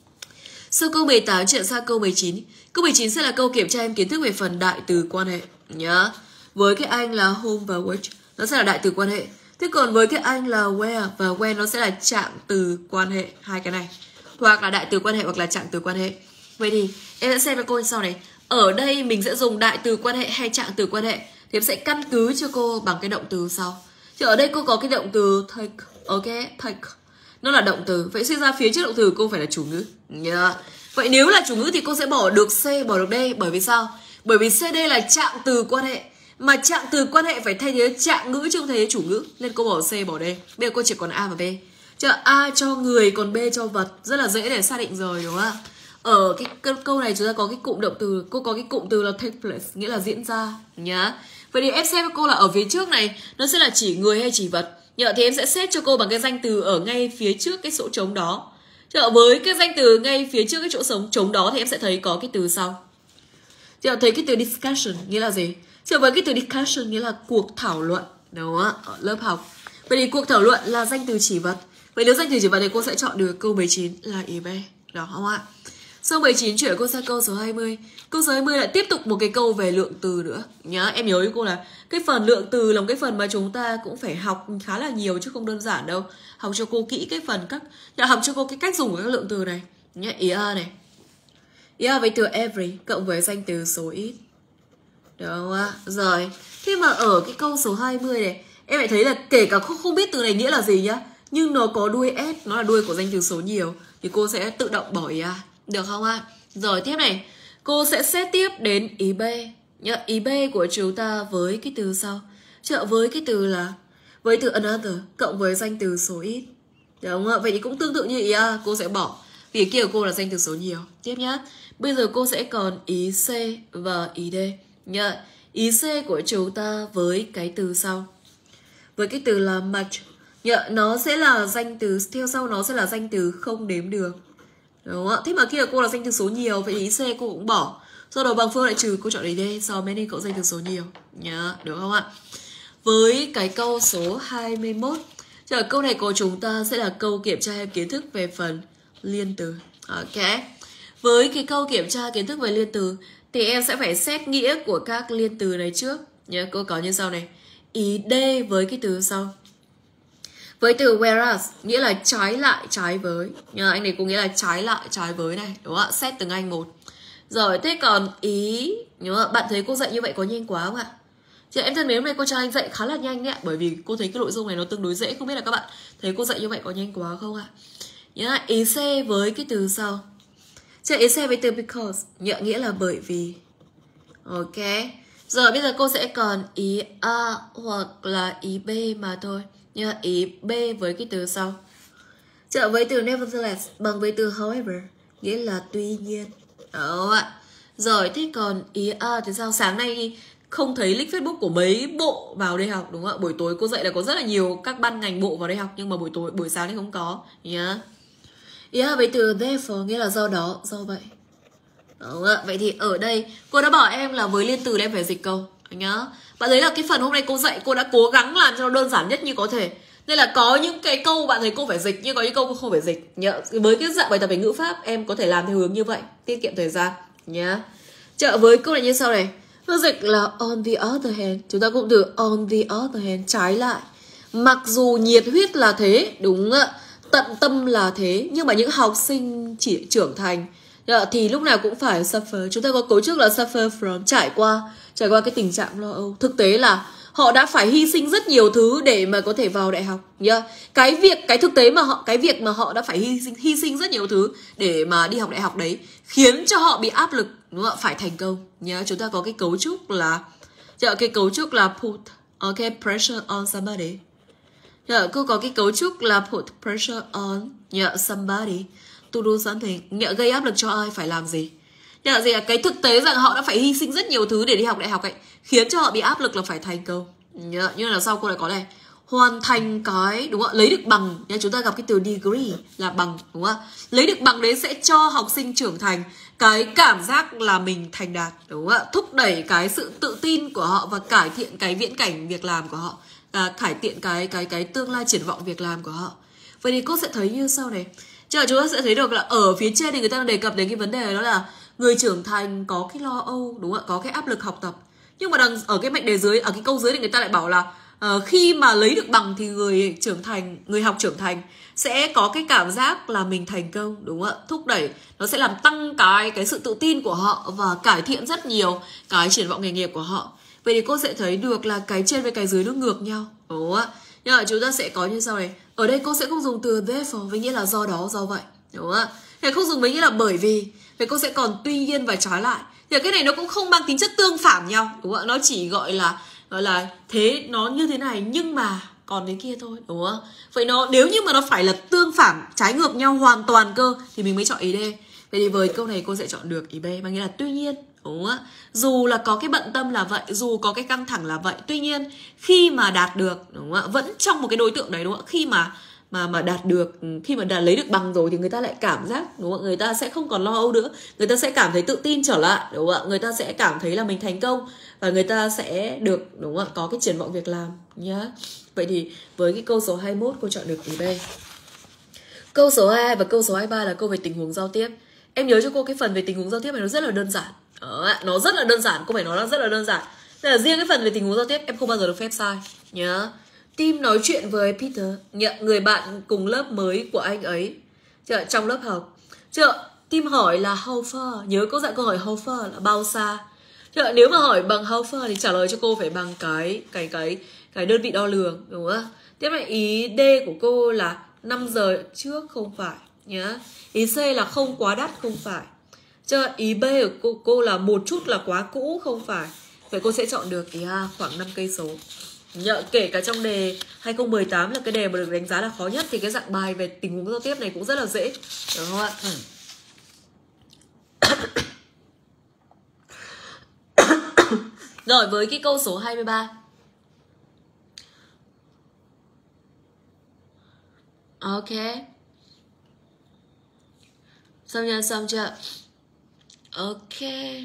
Sau câu 18 chuyển sang câu 19. Câu 19 sẽ là câu kiểm tra em kiến thức về phần đại từ quan hệ nhá. Với cái anh là home và which nó sẽ là đại từ quan hệ. Thế còn với cái anh là where và when nó sẽ là trạng từ quan hệ, hai cái này. Hoặc là đại từ quan hệ hoặc là trạng từ quan hệ. Vậy thì em sẽ xem với cô sau này. Ở đây mình sẽ dùng đại từ quan hệ hay trạng từ quan hệ thì em sẽ căn cứ cho cô bằng cái động từ sau. Thì ở đây cô có cái động từ take, ok, take. Nó là động từ. Vậy suy ra phía trước động từ cô phải là chủ ngữ. Vậy nếu là chủ ngữ thì cô sẽ bỏ được C, bỏ được D. Bởi vì sao? Bởi vì CD là trạng từ quan hệ. Mà trạng từ quan hệ phải thay thế trạng ngữ chứ không thay thế chủ ngữ. Nên cô bỏ C, bỏ D. Bây giờ cô chỉ còn A và B. A cho người còn B cho vật. Rất là dễ để xác định rồi, đúng không ạ? Ở cái câu này chúng ta có cái cụm động từ. Cô có cái cụm từ là take place, nghĩa là diễn ra nhá. Vậy thì em xem với cô là ở phía trước này nó sẽ là chỉ người hay chỉ vật. Thì em sẽ xét cho cô bằng cái danh từ ở ngay phía trước cái chỗ trống đó. Với cái danh từ ngay phía trước cái chỗ trống đó thì em sẽ thấy có cái từ sau. Thấy cái từ discussion nghĩa là gì? Với cái từ discussion nghĩa là cuộc thảo luận, đúng không ạ? Ở lớp học. Vậy thì cuộc thảo luận là danh từ chỉ vật. Vậy nếu danh từ chỉ vật thì cô sẽ chọn được câu 19 là ý B. Đó không ạ? Sau 19 chuyển cô sang câu số 20. Câu số 20 lại tiếp tục một cái câu về lượng từ nữa nhá. Em nhớ với cô là cái phần lượng từ là một cái phần mà chúng ta cũng phải học khá là nhiều chứ không đơn giản đâu. Học cho cô kỹ cái phần học cho cô cái cách dùng của các lượng từ này nhá. Ý a này. Ý a với từ every cộng với danh từ số ít. Được không ạ? Rồi. Thế mà ở cái câu số 20 này em lại thấy là kể cả không biết từ này nghĩa là gì nhá, nhưng nó có đuôi s, nó là đuôi của danh từ số nhiều, thì cô sẽ tự động bỏ ý a. Được không ạ? Rồi tiếp này, cô sẽ xét tiếp đến ý B nhá. Ý B của chúng ta với cái từ sau, với cái từ là với từ another cộng với danh từ số ít. Được không ạ? Vậy thì cũng tương tự như ý A, cô sẽ bỏ vì kia của cô là danh từ số nhiều. Tiếp nhá. Bây giờ cô sẽ còn ý C và ý D nhá. Ý C của chúng ta với cái từ sau, với cái từ là much nhá, nó sẽ là danh từ theo sau, nó sẽ là danh từ không đếm được. Đúng không ạ? Thế mà kia cô là danh từ số nhiều, vậy ý C cô cũng bỏ. Sau đó bằng phương lại trừ, cô chọn ý D, so many cộng danh từ số nhiều nhá. Được không ạ? Với cái câu số 21, câu này của chúng ta sẽ là câu kiểm tra em kiến thức về phần liên từ. Ok. Với cái câu kiểm tra kiến thức về liên từ thì em sẽ phải xét nghĩa của các liên từ này trước nhé. Cô có như sau này. Ý D với cái từ sau, với từ whereas nghĩa là trái lại, trái với. Nhờ anh này có nghĩa là trái lại, trái với này. Đúng không ạ? Xét từng anh một. Rồi, thế còn ý, bạn thấy cô dạy như vậy có nhanh quá không ạ? Chị em thân mến, hôm nay cô cho anh dạy khá là nhanh đấy ạ. Bởi vì cô thấy cái nội dung này nó tương đối dễ. Không biết là các bạn thấy cô dạy như vậy có nhanh quá không ạ? Nhá, ý C với cái từ sau. Ý C với từ because nghĩa là bởi vì. Ok. Rồi bây giờ cô sẽ còn ý A hoặc là ý B mà thôi. Nhá, ý B với cái từ sau. Với từ nevertheless bằng với từ however nghĩa là tuy nhiên. Đó ạ. Rồi thế còn ý A thì sao? Sáng nay không thấy link Facebook của mấy bộ vào đây học đúng không ạ? Buổi tối cô dạy là có rất là nhiều các ban ngành bộ vào đây học, nhưng mà buổi sáng thì không có nhá. Ý A với từ therefore nghĩa là do đó, do vậy. Đúng ạ. Vậy thì ở đây cô đã bảo em là với liên từ em phải dịch câu nhá. Bạn thấy là cái phần hôm nay cô dạy cô đã cố gắng làm cho nó đơn giản nhất như có thể. Nên là có những cái câu bạn thấy cô phải dịch, nhưng có những câu cô không phải dịch nhá. Với cái dạng bài tập về ngữ pháp em có thể làm theo hướng như vậy, tiết kiệm thời gian nhá. Với câu này như sau này. Nó dịch là on the other hand. Chúng ta cũng từ on the other hand, trái lại. Mặc dù nhiệt huyết là thế, đúng ạ, tận tâm là thế, nhưng mà những học sinh chỉ trưởng thành thì lúc nào cũng phải suffer. Chúng ta có cấu trúc là suffer from, trải qua cái tình trạng lo âu. Thực tế là họ đã phải hy sinh rất nhiều thứ để mà có thể vào đại học nhá. Cái việc mà họ đã phải hy sinh rất nhiều thứ để mà đi học đại học đấy khiến cho họ bị áp lực, đúng không? Phải thành công nhá. Chúng ta có cái cấu trúc là put pressure on somebody. Cô có cái cấu trúc là put pressure on somebody to do something, gây áp lực cho ai phải làm gì. Cái thực tế rằng họ đã phải hy sinh rất nhiều thứ để đi học đại học ấy, khiến cho họ bị áp lực là phải thành công. Nhưng là sau cô lại có này, hoàn thành cái, đúng không? Lấy được bằng. Chúng ta gặp cái từ degree là bằng, đúng không? Lấy được bằng đấy sẽ cho học sinh trưởng thành cái cảm giác là mình thành đạt, đúng không? Thúc đẩy cái sự tự tin của họ và cải thiện cái viễn cảnh việc làm của họ, cải thiện cái tương lai triển vọng việc làm của họ. Vậy thì cô sẽ thấy như sau này. Chúng ta sẽ thấy được là ở phía trên thì người ta đang đề cập đến cái vấn đề đó là người trưởng thành có cái lo âu, đúng không ạ? Có cái áp lực học tập. Nhưng mà ở cái mệnh đề dưới, ở cái câu dưới thì người ta lại bảo là khi mà lấy được bằng thì người học trưởng thành sẽ có cái cảm giác là mình thành công, đúng không ạ? Thúc đẩy, nó sẽ làm tăng cái sự tự tin của họ và cải thiện rất nhiều cái triển vọng nghề nghiệp của họ. Vậy thì cô sẽ thấy được là cái trên với cái dưới nó ngược nhau, đúng không ạ? Nhưng mà chúng ta sẽ có như sau này. Ở đây cô sẽ không dùng từ therefore với nghĩa là do đó, do vậy, đúng không ạ? Thì không dùng với nghĩa là bởi vì. Vậy cô sẽ còn tuy nhiên và trái lại. Thì cái này nó cũng không mang tính chất tương phản nhau, đúng không ạ? Nó chỉ gọi là thế, nó như thế này nhưng mà còn thế kia thôi, đúng không? Vậy nếu như mà nó phải là tương phản, trái ngược nhau hoàn toàn cơ thì mình mới chọn ý D. Vậy thì với câu này cô sẽ chọn được ý B, bằng nghĩa là tuy nhiên, đúng không ạ? Dù là có cái bận tâm là vậy, dù có cái căng thẳng là vậy, tuy nhiên khi mà đạt được, đúng không ạ? Vẫn trong một cái đối tượng đấy, đúng không ạ? Khi mà đạt được, khi mà đã lấy được bằng rồi thì người ta lại cảm giác, đúng không? Người ta sẽ không còn lo âu nữa, người ta sẽ cảm thấy tự tin trở lại, đúng không ạ? Người ta sẽ cảm thấy là mình thành công và người ta sẽ được, đúng không ạ? Có cái triển vọng việc làm nhá. Vậy thì với cái câu số 21 cô chọn được ý B. Câu số 2 và câu số 23 là câu về tình huống giao tiếp. Em nhớ cho cô cái phần về tình huống giao tiếp này nó rất là đơn giản. Nó rất là đơn giản, cô phải nói là rất là đơn giản. Nên là riêng cái phần về tình huống giao tiếp em không bao giờ được phép sai nhớ. Tim nói chuyện với Peter, nhận người bạn cùng lớp mới của anh ấy trong lớp học. Tim hỏi là how far. Nhớ cô dặn câu hỏi how far là bao xa. Nếu mà hỏi bằng how far thì trả lời cho cô phải bằng cái đơn vị đo lường, đúng không? Tiếp này ý D của cô là 5 giờ trước, không phải nhá. Ý C là không quá đắt, không phải. Ý B của cô là một chút là quá cũ, không phải. Vậy cô sẽ chọn được ý A khoảng 5 cây số. Kể cả trong đề 2018 là cái đề mà được đánh giá là khó nhất thì cái dạng bài về tình huống giao tiếp này cũng rất là dễ, đúng không ạ? Rồi với cái câu số 23. Ok. Xong chưa? Ok.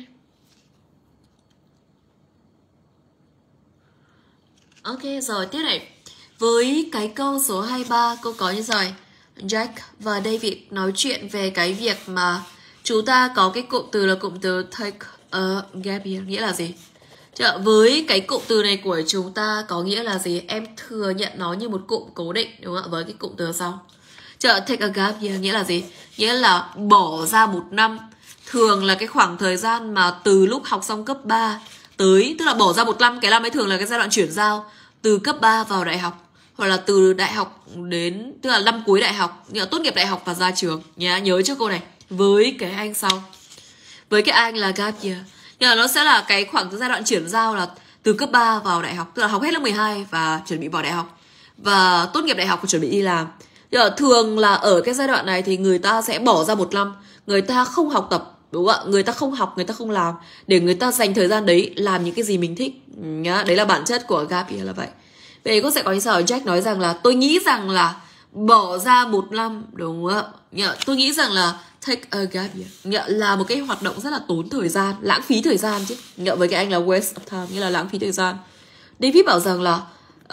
Ok rồi, tiếp này. Với cái câu số 23, cô có như rồi. Jack và David nói chuyện về cái việc mà chúng ta có cái cụm từ là cụm từ take a gap year, nghĩa là gì? Với cái cụm từ này của chúng ta có nghĩa là gì? Em thừa nhận nó như một cụm cố định, đúng không ạ? Với cái cụm từ sau. Take a gap year nghĩa là gì? Nghĩa là bỏ ra một năm. Thường là cái khoảng thời gian mà từ lúc học xong cấp 3 tới, tức là bỏ ra một năm, cái năm ấy thường là cái giai đoạn chuyển giao từ cấp 3 vào đại học, hoặc là từ đại học đến, tức là năm cuối đại học, tốt nghiệp đại học và ra trường nhá. Nhớ cho cô này. Với cái anh sau, với cái anh là gap year, nhưng mà nó sẽ là cái khoảng giai đoạn chuyển giao là từ cấp 3 vào đại học, tức là học hết lớp 12 và chuẩn bị vào đại học, và tốt nghiệp đại học và chuẩn bị đi làm. Thường là ở cái giai đoạn này thì người ta sẽ bỏ ra một năm, người ta không học tập, đúng không ạ? Người ta không học, người ta không làm, để người ta dành thời gian đấy làm những cái gì mình thích nhá. Đấy là bản chất của gap year là vậy. Vậy cô sẽ có như sau. Jack nói rằng là tôi nghĩ rằng là bỏ ra một năm, đúng không ạ? Tôi nghĩ rằng là take a gap year là một cái hoạt động rất là tốn thời gian, lãng phí thời gian chứ. Với cái anh là waste of time, nghĩa là lãng phí thời gian. David bảo rằng là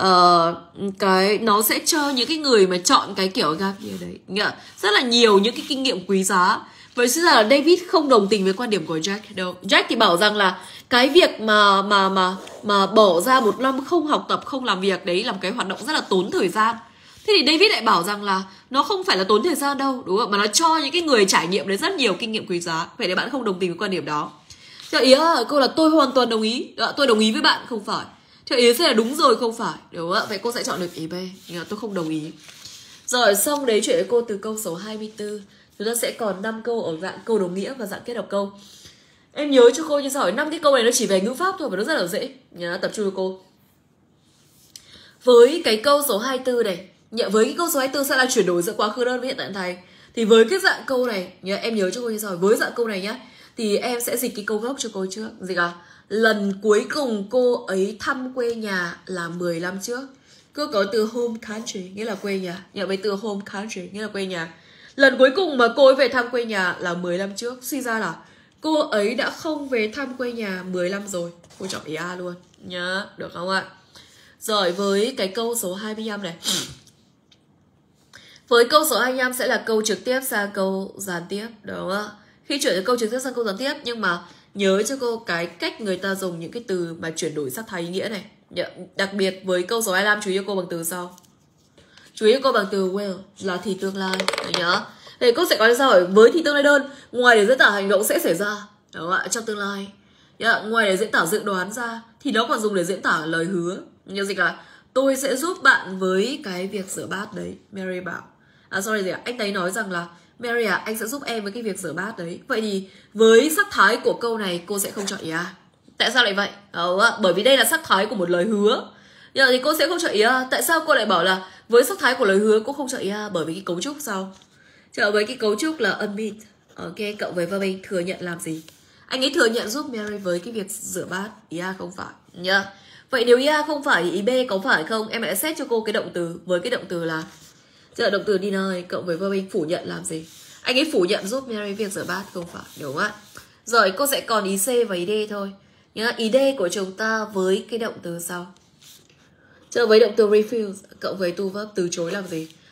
cái nó sẽ cho những cái người mà chọn cái kiểu gap year đấy rất là nhiều những cái kinh nghiệm quý giá. Vậy sẽ là David không đồng tình với quan điểm của Jack đâu. Jack thì bảo rằng là cái việc mà bỏ ra một năm không học tập, không làm việc đấy là một cái hoạt động rất là tốn thời gian. Thế thì David lại bảo rằng là nó không phải là tốn thời gian đâu, đúng không? Mà nó cho những cái người trải nghiệm đấy rất nhiều kinh nghiệm quý giá. Vậy thì bạn không đồng tình với quan điểm đó. Ý cô là tôi hoàn toàn đồng ý. Tôi đồng ý với bạn, không phải. Ý sẽ là đúng rồi, không phải, đúng không? Vậy cô sẽ chọn được ý B. Tôi không đồng ý. Rồi xong đấy, chuyện với cô từ câu số 24. Chúng ta sẽ còn 5 câu ở dạng câu đồng nghĩa và dạng kết hợp câu. Em nhớ cho cô như sau, 5 cái câu này nó chỉ về ngữ pháp thôi và nó rất là dễ. Tập trung cho cô. Với cái câu số 24 này, với cái câu số 24 sẽ là chuyển đổi giữa quá khứ đơn với hiện tại thành. Thì với cái dạng câu này, em nhớ cho cô như sau, với dạng câu này nhá, thì em sẽ dịch cái câu gốc cho cô trước. Dịch lần cuối cùng cô ấy thăm quê nhà là 10 năm trước. Cô có từ home country nghĩa là quê nhà. Với từ home country nghĩa là quê nhà. Lần cuối cùng mà cô ấy về thăm quê nhà là 10 năm trước. Suy ra là cô ấy đã không về thăm quê nhà 10 năm rồi. Cô chọn ý A luôn nhá, được không ạ? Rồi với cái câu số 25 này. Với câu số 25 sẽ là câu trực tiếp sang câu gián tiếp, đúng không ạ? Khi chuyển từ câu trực tiếp sang câu gián tiếp, nhưng mà nhớ cho cô cái cách người ta dùng những cái từ mà chuyển đổi sắc thái ý nghĩa này. Đặc biệt với câu số 25 chú ý cho cô bằng từ sau. Chú ý cho cô bằng từ will là thì tương lai. Đấy nhớ. Thì cô sẽ có như sau, với thì tương lai đơn, ngoài để diễn tả hành động sẽ xảy ra, đúng không ạ? Trong tương lai. Ngoài để diễn tả dự đoán ra thì nó còn dùng để diễn tả lời hứa. Như dịch là tôi sẽ giúp bạn với cái việc rửa bát đấy, Mary bảo. Anh ấy nói rằng là Mary anh sẽ giúp em với cái việc rửa bát đấy. Vậy thì với sắc thái của câu này cô sẽ không chọn ý A. Tại sao lại vậy? Bởi vì đây là sắc thái của một lời hứa. Nhưng thì cô sẽ không chọn ý A. Tại sao cô lại bảo là với sắc thái của lời hứa cô không chọn ý A? Bởi vì cái cấu trúc sau. Với cái cấu trúc là admit, ok, cộng với verb thừa nhận làm gì? Anh ấy thừa nhận giúp Mary với cái việc rửa bát. Ý A không phải nhá. Vậy nếu ý A không phải thì ý B có phải không? Em hãy xét cho cô cái động từ với cái động từ là động từ deny cộng với verb phủ nhận làm gì? Anh ấy phủ nhận giúp Mary việc rửa bát, không phải, đúng không ạ? Rồi cô sẽ còn ý C và ý D thôi nhá. Ý D của chúng ta với cái động từ sau. Với động từ refuse cộng với to verb từ chối làm gì?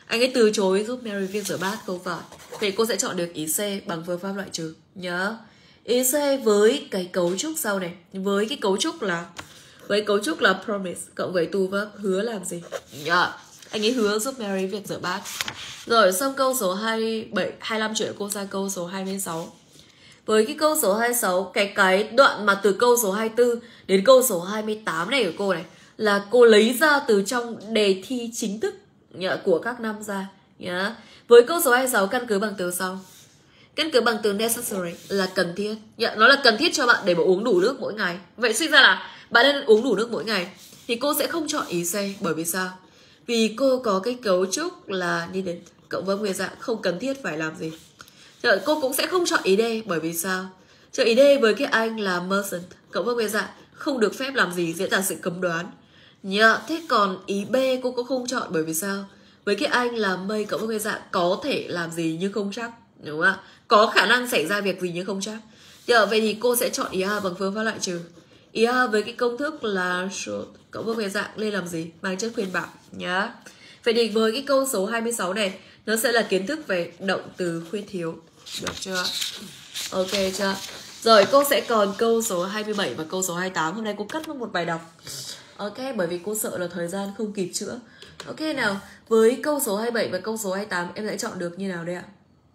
Anh ấy từ chối giúp Mary việc rửa bát, không phải. Vậy cô sẽ chọn được ý C bằng phương pháp loại trừ. Nhớ. Ý C với cái cấu trúc sau này. Với cái cấu trúc là promise cộng với to verb, hứa làm gì. Nhớ. Anh ấy hứa giúp Mary việc rửa bát. Rồi xong câu số 25 chuyển cô sang câu số 26. Với cái câu số 26, cái đoạn mà từ câu số 24 đến câu số 28 này của cô này là cô lấy ra từ trong đề thi chính thức của các năm ra nhá. Với câu số 26 căn cứ bằng từ sau. Căn cứ bằng từ necessary là cần thiết. Nó là cần thiết cho bạn để mà uống đủ nước mỗi ngày. Vậy suy ra là bạn nên uống đủ nước mỗi ngày. Thì cô sẽ không chọn ý C. Bởi vì sao? Vì cô có cái cấu trúc là needed cộng với nguyên dạng không cần thiết phải làm gì. Cô cũng sẽ không chọn ý D. Bởi vì sao? Ý D với cái anh là mustn't cộng với nguyên dạng không được phép làm gì, diễn tả sự cấm đoán. Thế còn ý B cô cũng không chọn. Bởi vì sao? Với cái anh là may cộng với nguyên dạng có thể làm gì nhưng không chắc, đúng không ạ? Có khả năng xảy ra việc gì nhưng không chắc. Vậy thì cô sẽ chọn ý A bằng phương pháp loại trừ. Ý A với cái công thức là should cộng với nguyên dạng lên làm gì? Mang chất khuyên bảo nhá. Vậy thì với cái câu số 26 này nó sẽ là kiến thức về động từ khuyết thiếu. Được chưa? Ok chưa? Rồi cô sẽ còn câu số 27 và câu số 28. Hôm nay cô cắt một bài đọc. Ok, bởi vì cô sợ là thời gian không kịp chữa. Ok nào, với câu số 27 và câu số 28 em sẽ chọn được như nào đây ạ?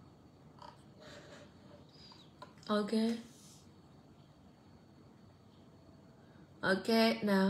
Ok. Ok nào.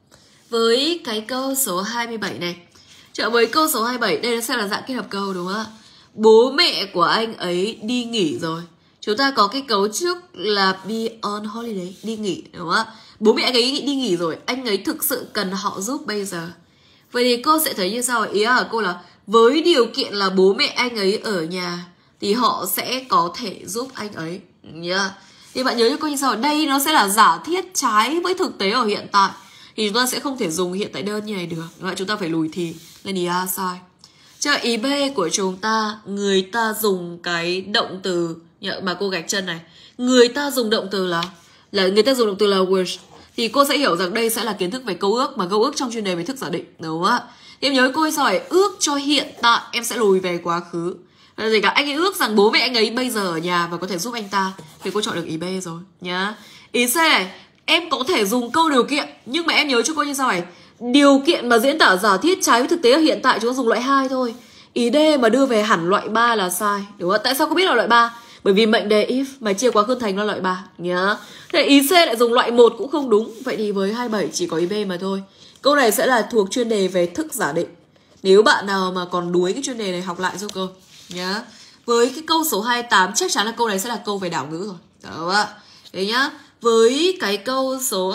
Với cái câu số 27 này. Với câu số 27 đây nó sẽ là dạng kết hợp câu đúng không ạ? Bố mẹ của anh ấy đi nghỉ rồi. Chúng ta có cái cấu trúc là be on holiday, đi nghỉ đúng không ạ? Bố mẹ anh ấy đi nghỉ rồi, anh ấy thực sự cần họ giúp bây giờ. Vậy thì cô sẽ thấy như sau? Ý của cô là với điều kiện là bố mẹ anh ấy ở nhà thì họ sẽ có thể giúp anh ấy nhá. Thì bạn nhớ cho cô như sau? Đây nó sẽ là giả thiết trái với thực tế ở hiện tại. Thì chúng ta sẽ không thể dùng hiện tại đơn như này được. Vậy chúng ta phải lùi thì lên ý A sai. Ý B của chúng ta, người ta dùng cái động từ mà cô gạch chân này. Người ta dùng động từ là người ta dùng động từ là wish. Thì cô sẽ hiểu rằng đây sẽ là kiến thức về câu ước, mà câu ước trong chuyên đề về thức giả định, đúng không ạ? Em nhớ cô sao phải ước cho hiện tại, em sẽ lùi về quá khứ. Là gì cả, anh ấy ước rằng bố mẹ anh ấy bây giờ ở nhà và có thể giúp anh ta. Thì cô chọn được ý B rồi nhá. Ý C này, em có thể dùng câu điều kiện, nhưng mà em nhớ cho cô như sau này. Điều kiện mà diễn tả giả thiết trái với thực tế ở hiện tại chúng ta dùng loại 2 thôi. Ý D mà đưa về hẳn loại 3 là sai, đúng không? Tại sao cô biết là loại 3? Bởi vì mệnh đề if mà chia quá khứ thành nó loại 3 nhá. Thế ý C lại dùng loại 1 cũng không đúng. Vậy thì với 27 chỉ có ý B mà thôi. Câu này sẽ là thuộc chuyên đề về thức giả định. Nếu bạn nào mà còn đuối cái chuyên đề này học lại giúp cô nhá. Với cái câu số 28 chắc chắn là câu này sẽ là câu về đảo ngữ rồi. Đó ạ. Đấy nhá. Với cái câu số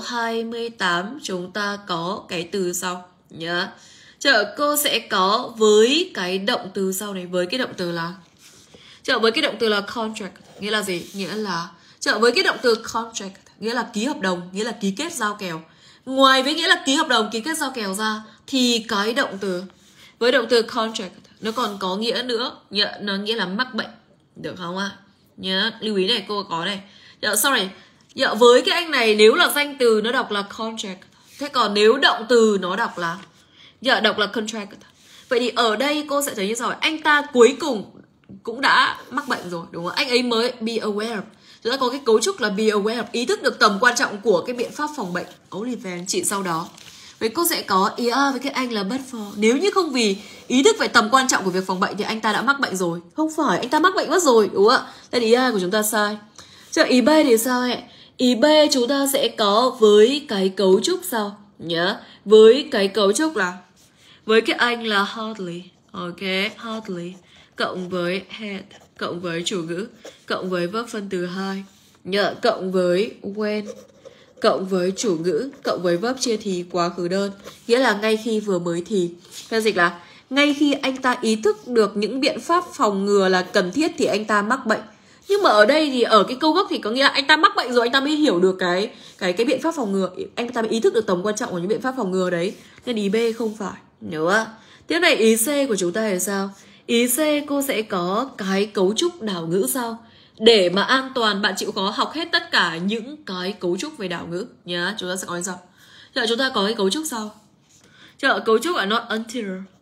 28 chúng ta có cái từ sau nhá. Cô sẽ có với cái động từ sau này, với cái động từ là với cái động từ là contract, nghĩa là gì? Nghĩa là với cái động từ contract nghĩa là ký hợp đồng, nghĩa là ký kết giao kèo. Ngoài với nghĩa là ký hợp đồng, ký kết giao kèo ra thì cái động từ với động từ contract nó còn có nghĩa nữa, nó nghĩa là mắc bệnh, được không ạ? Nhớ lưu ý này, cô có này. Sau này với cái anh này nếu là danh từ nó đọc là contract, thế còn nếu động từ nó đọc là contract. Vậy thì ở đây cô sẽ thấy như sau, anh ta cuối cùng cũng đã mắc bệnh rồi, đúng không? Anh ấy mới be aware. Chúng ta có cái cấu trúc là be aware, ý thức được tầm quan trọng của cái biện pháp phòng bệnh. Only then, chỉ sau đó. Vậy cô sẽ có ý A với cái anh là but for. Nếu như không vì ý thức về tầm quan trọng của việc phòng bệnh thì anh ta đã mắc bệnh rồi. Không phải, anh ta mắc bệnh mất rồi, đúng không ạ? Thế ý A của chúng ta sai. Ý B thì sao ạ? Ý B chúng ta sẽ có với cái cấu trúc sau nhớ. Với cái cấu trúc là với cái anh là hardly. Ok, hardly cộng với had cộng với chủ ngữ cộng với verb phân từ 2 cộng với when cộng với chủ ngữ cộng với verb chia thì quá khứ đơn, nghĩa là ngay khi vừa mới thì. Theo dịch là ngay khi anh ta ý thức được những biện pháp phòng ngừa là cần thiết thì anh ta mắc bệnh. Nhưng mà ở đây thì ở cái câu gốc thì có nghĩa là anh ta mắc bệnh rồi anh ta mới hiểu được cái biện pháp phòng ngừa, anh ta mới ý thức được tầm quan trọng của những biện pháp phòng ngừa đấy. Nên ý B không phải, nhớ ạ. Tiếp này ý C của chúng ta là sao? Ý C cô sẽ có cái cấu trúc đảo ngữ sau. Để mà an toàn bạn chịu khó học hết tất cả những cái cấu trúc về đảo ngữ nhá. Chúng ta sẽ có như sau. Chúng ta có cái cấu trúc sau. Cấu trúc là not until.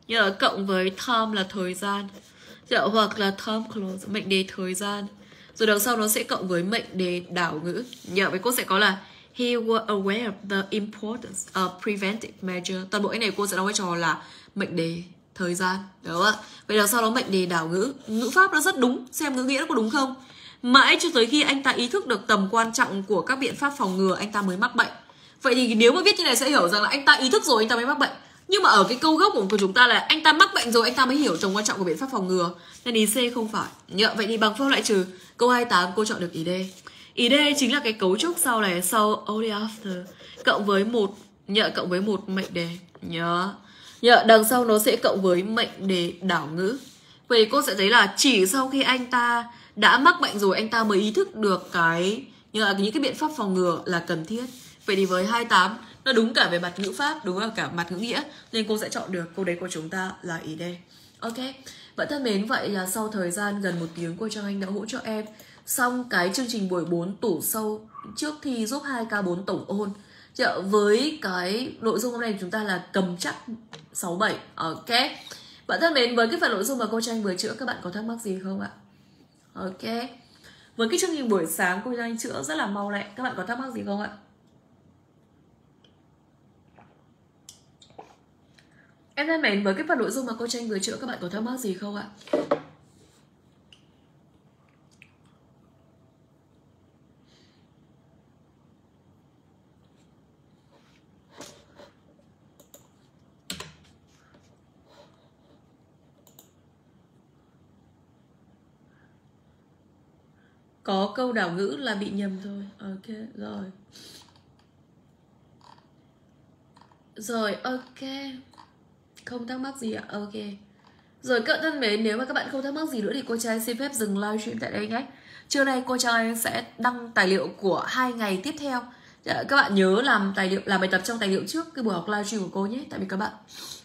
cộng với time là thời gian, hoặc là time close, mệnh đề thời gian. Rồi đằng sau nó sẽ cộng với mệnh đề đảo ngữ. Với cô sẽ có là he was aware of the importance of preventive measure. Toàn bộ cái này cô sẽ đóng vai trò là mệnh đề thời gian, đúng không ạ? Vậy đằng sau đó mệnh đề đảo ngữ. Ngữ pháp nó rất đúng, xem ngữ nghĩa nó có đúng không. Mãi cho tới khi anh ta ý thức được tầm quan trọng của các biện pháp phòng ngừa, anh ta mới mắc bệnh. Vậy thì nếu mà viết như này sẽ hiểu rằng là anh ta ý thức rồi anh ta mới mắc bệnh. Nhưng mà ở cái câu gốc của chúng ta là anh ta mắc bệnh rồi anh ta mới hiểu tầm quan trọng của biện pháp phòng ngừa. Nên ý C không phải. Vậy thì bằng phép loại trừ, câu 28 cô chọn được ý D. Ý D chính là cái cấu trúc sau này, sau only after cộng với một mệnh đề. Đằng sau nó sẽ cộng với mệnh đề đảo ngữ. Vậy thì cô sẽ thấy là chỉ sau khi anh ta đã mắc bệnh rồi anh ta mới ý thức được những cái biện pháp phòng ngừa là cần thiết. Vậy thì với 28 nó đúng cả về mặt ngữ pháp, đúng là cả mặt ngữ nghĩa, nên cô sẽ chọn được câu đấy của chúng ta là ý D. Ok, bạn thân mến, vậy là sau thời gian gần 1 tiếng cô Trang Anh đã hỗ trợ em xong cái chương trình buổi 4 tủ sâu trước thi giúp 2K4 tổng ôn. Với cái nội dung hôm nay của chúng ta là cầm chắc 67. Ok, bạn thân mến, với cái phần nội dung mà cô Trang Anh vừa chữa các bạn có thắc mắc gì không ạ? Ok, với cái chương trình buổi sáng cô Trang Anh chữa rất là mau lẹ, các bạn có thắc mắc gì không ạ? Em thân mến, với cái phần nội dung mà cô Trang vừa chữa các bạn có thắc mắc gì không ạ? Có câu đảo ngữ là bị nhầm thôi. Ok, rồi. Rồi, ok. Không thắc mắc gì ạ? Ok. Rồi các thân mến, nếu mà các bạn không thắc mắc gì nữa thì cô Trang xin phép dừng livestream tại đây nhé. Trưa nay cô Trang sẽ đăng tài liệu của 2 ngày tiếp theo. Các bạn nhớ làm bài tập trong tài liệu trước cái buổi học livestream của cô nhé. Tạm biệt các bạn.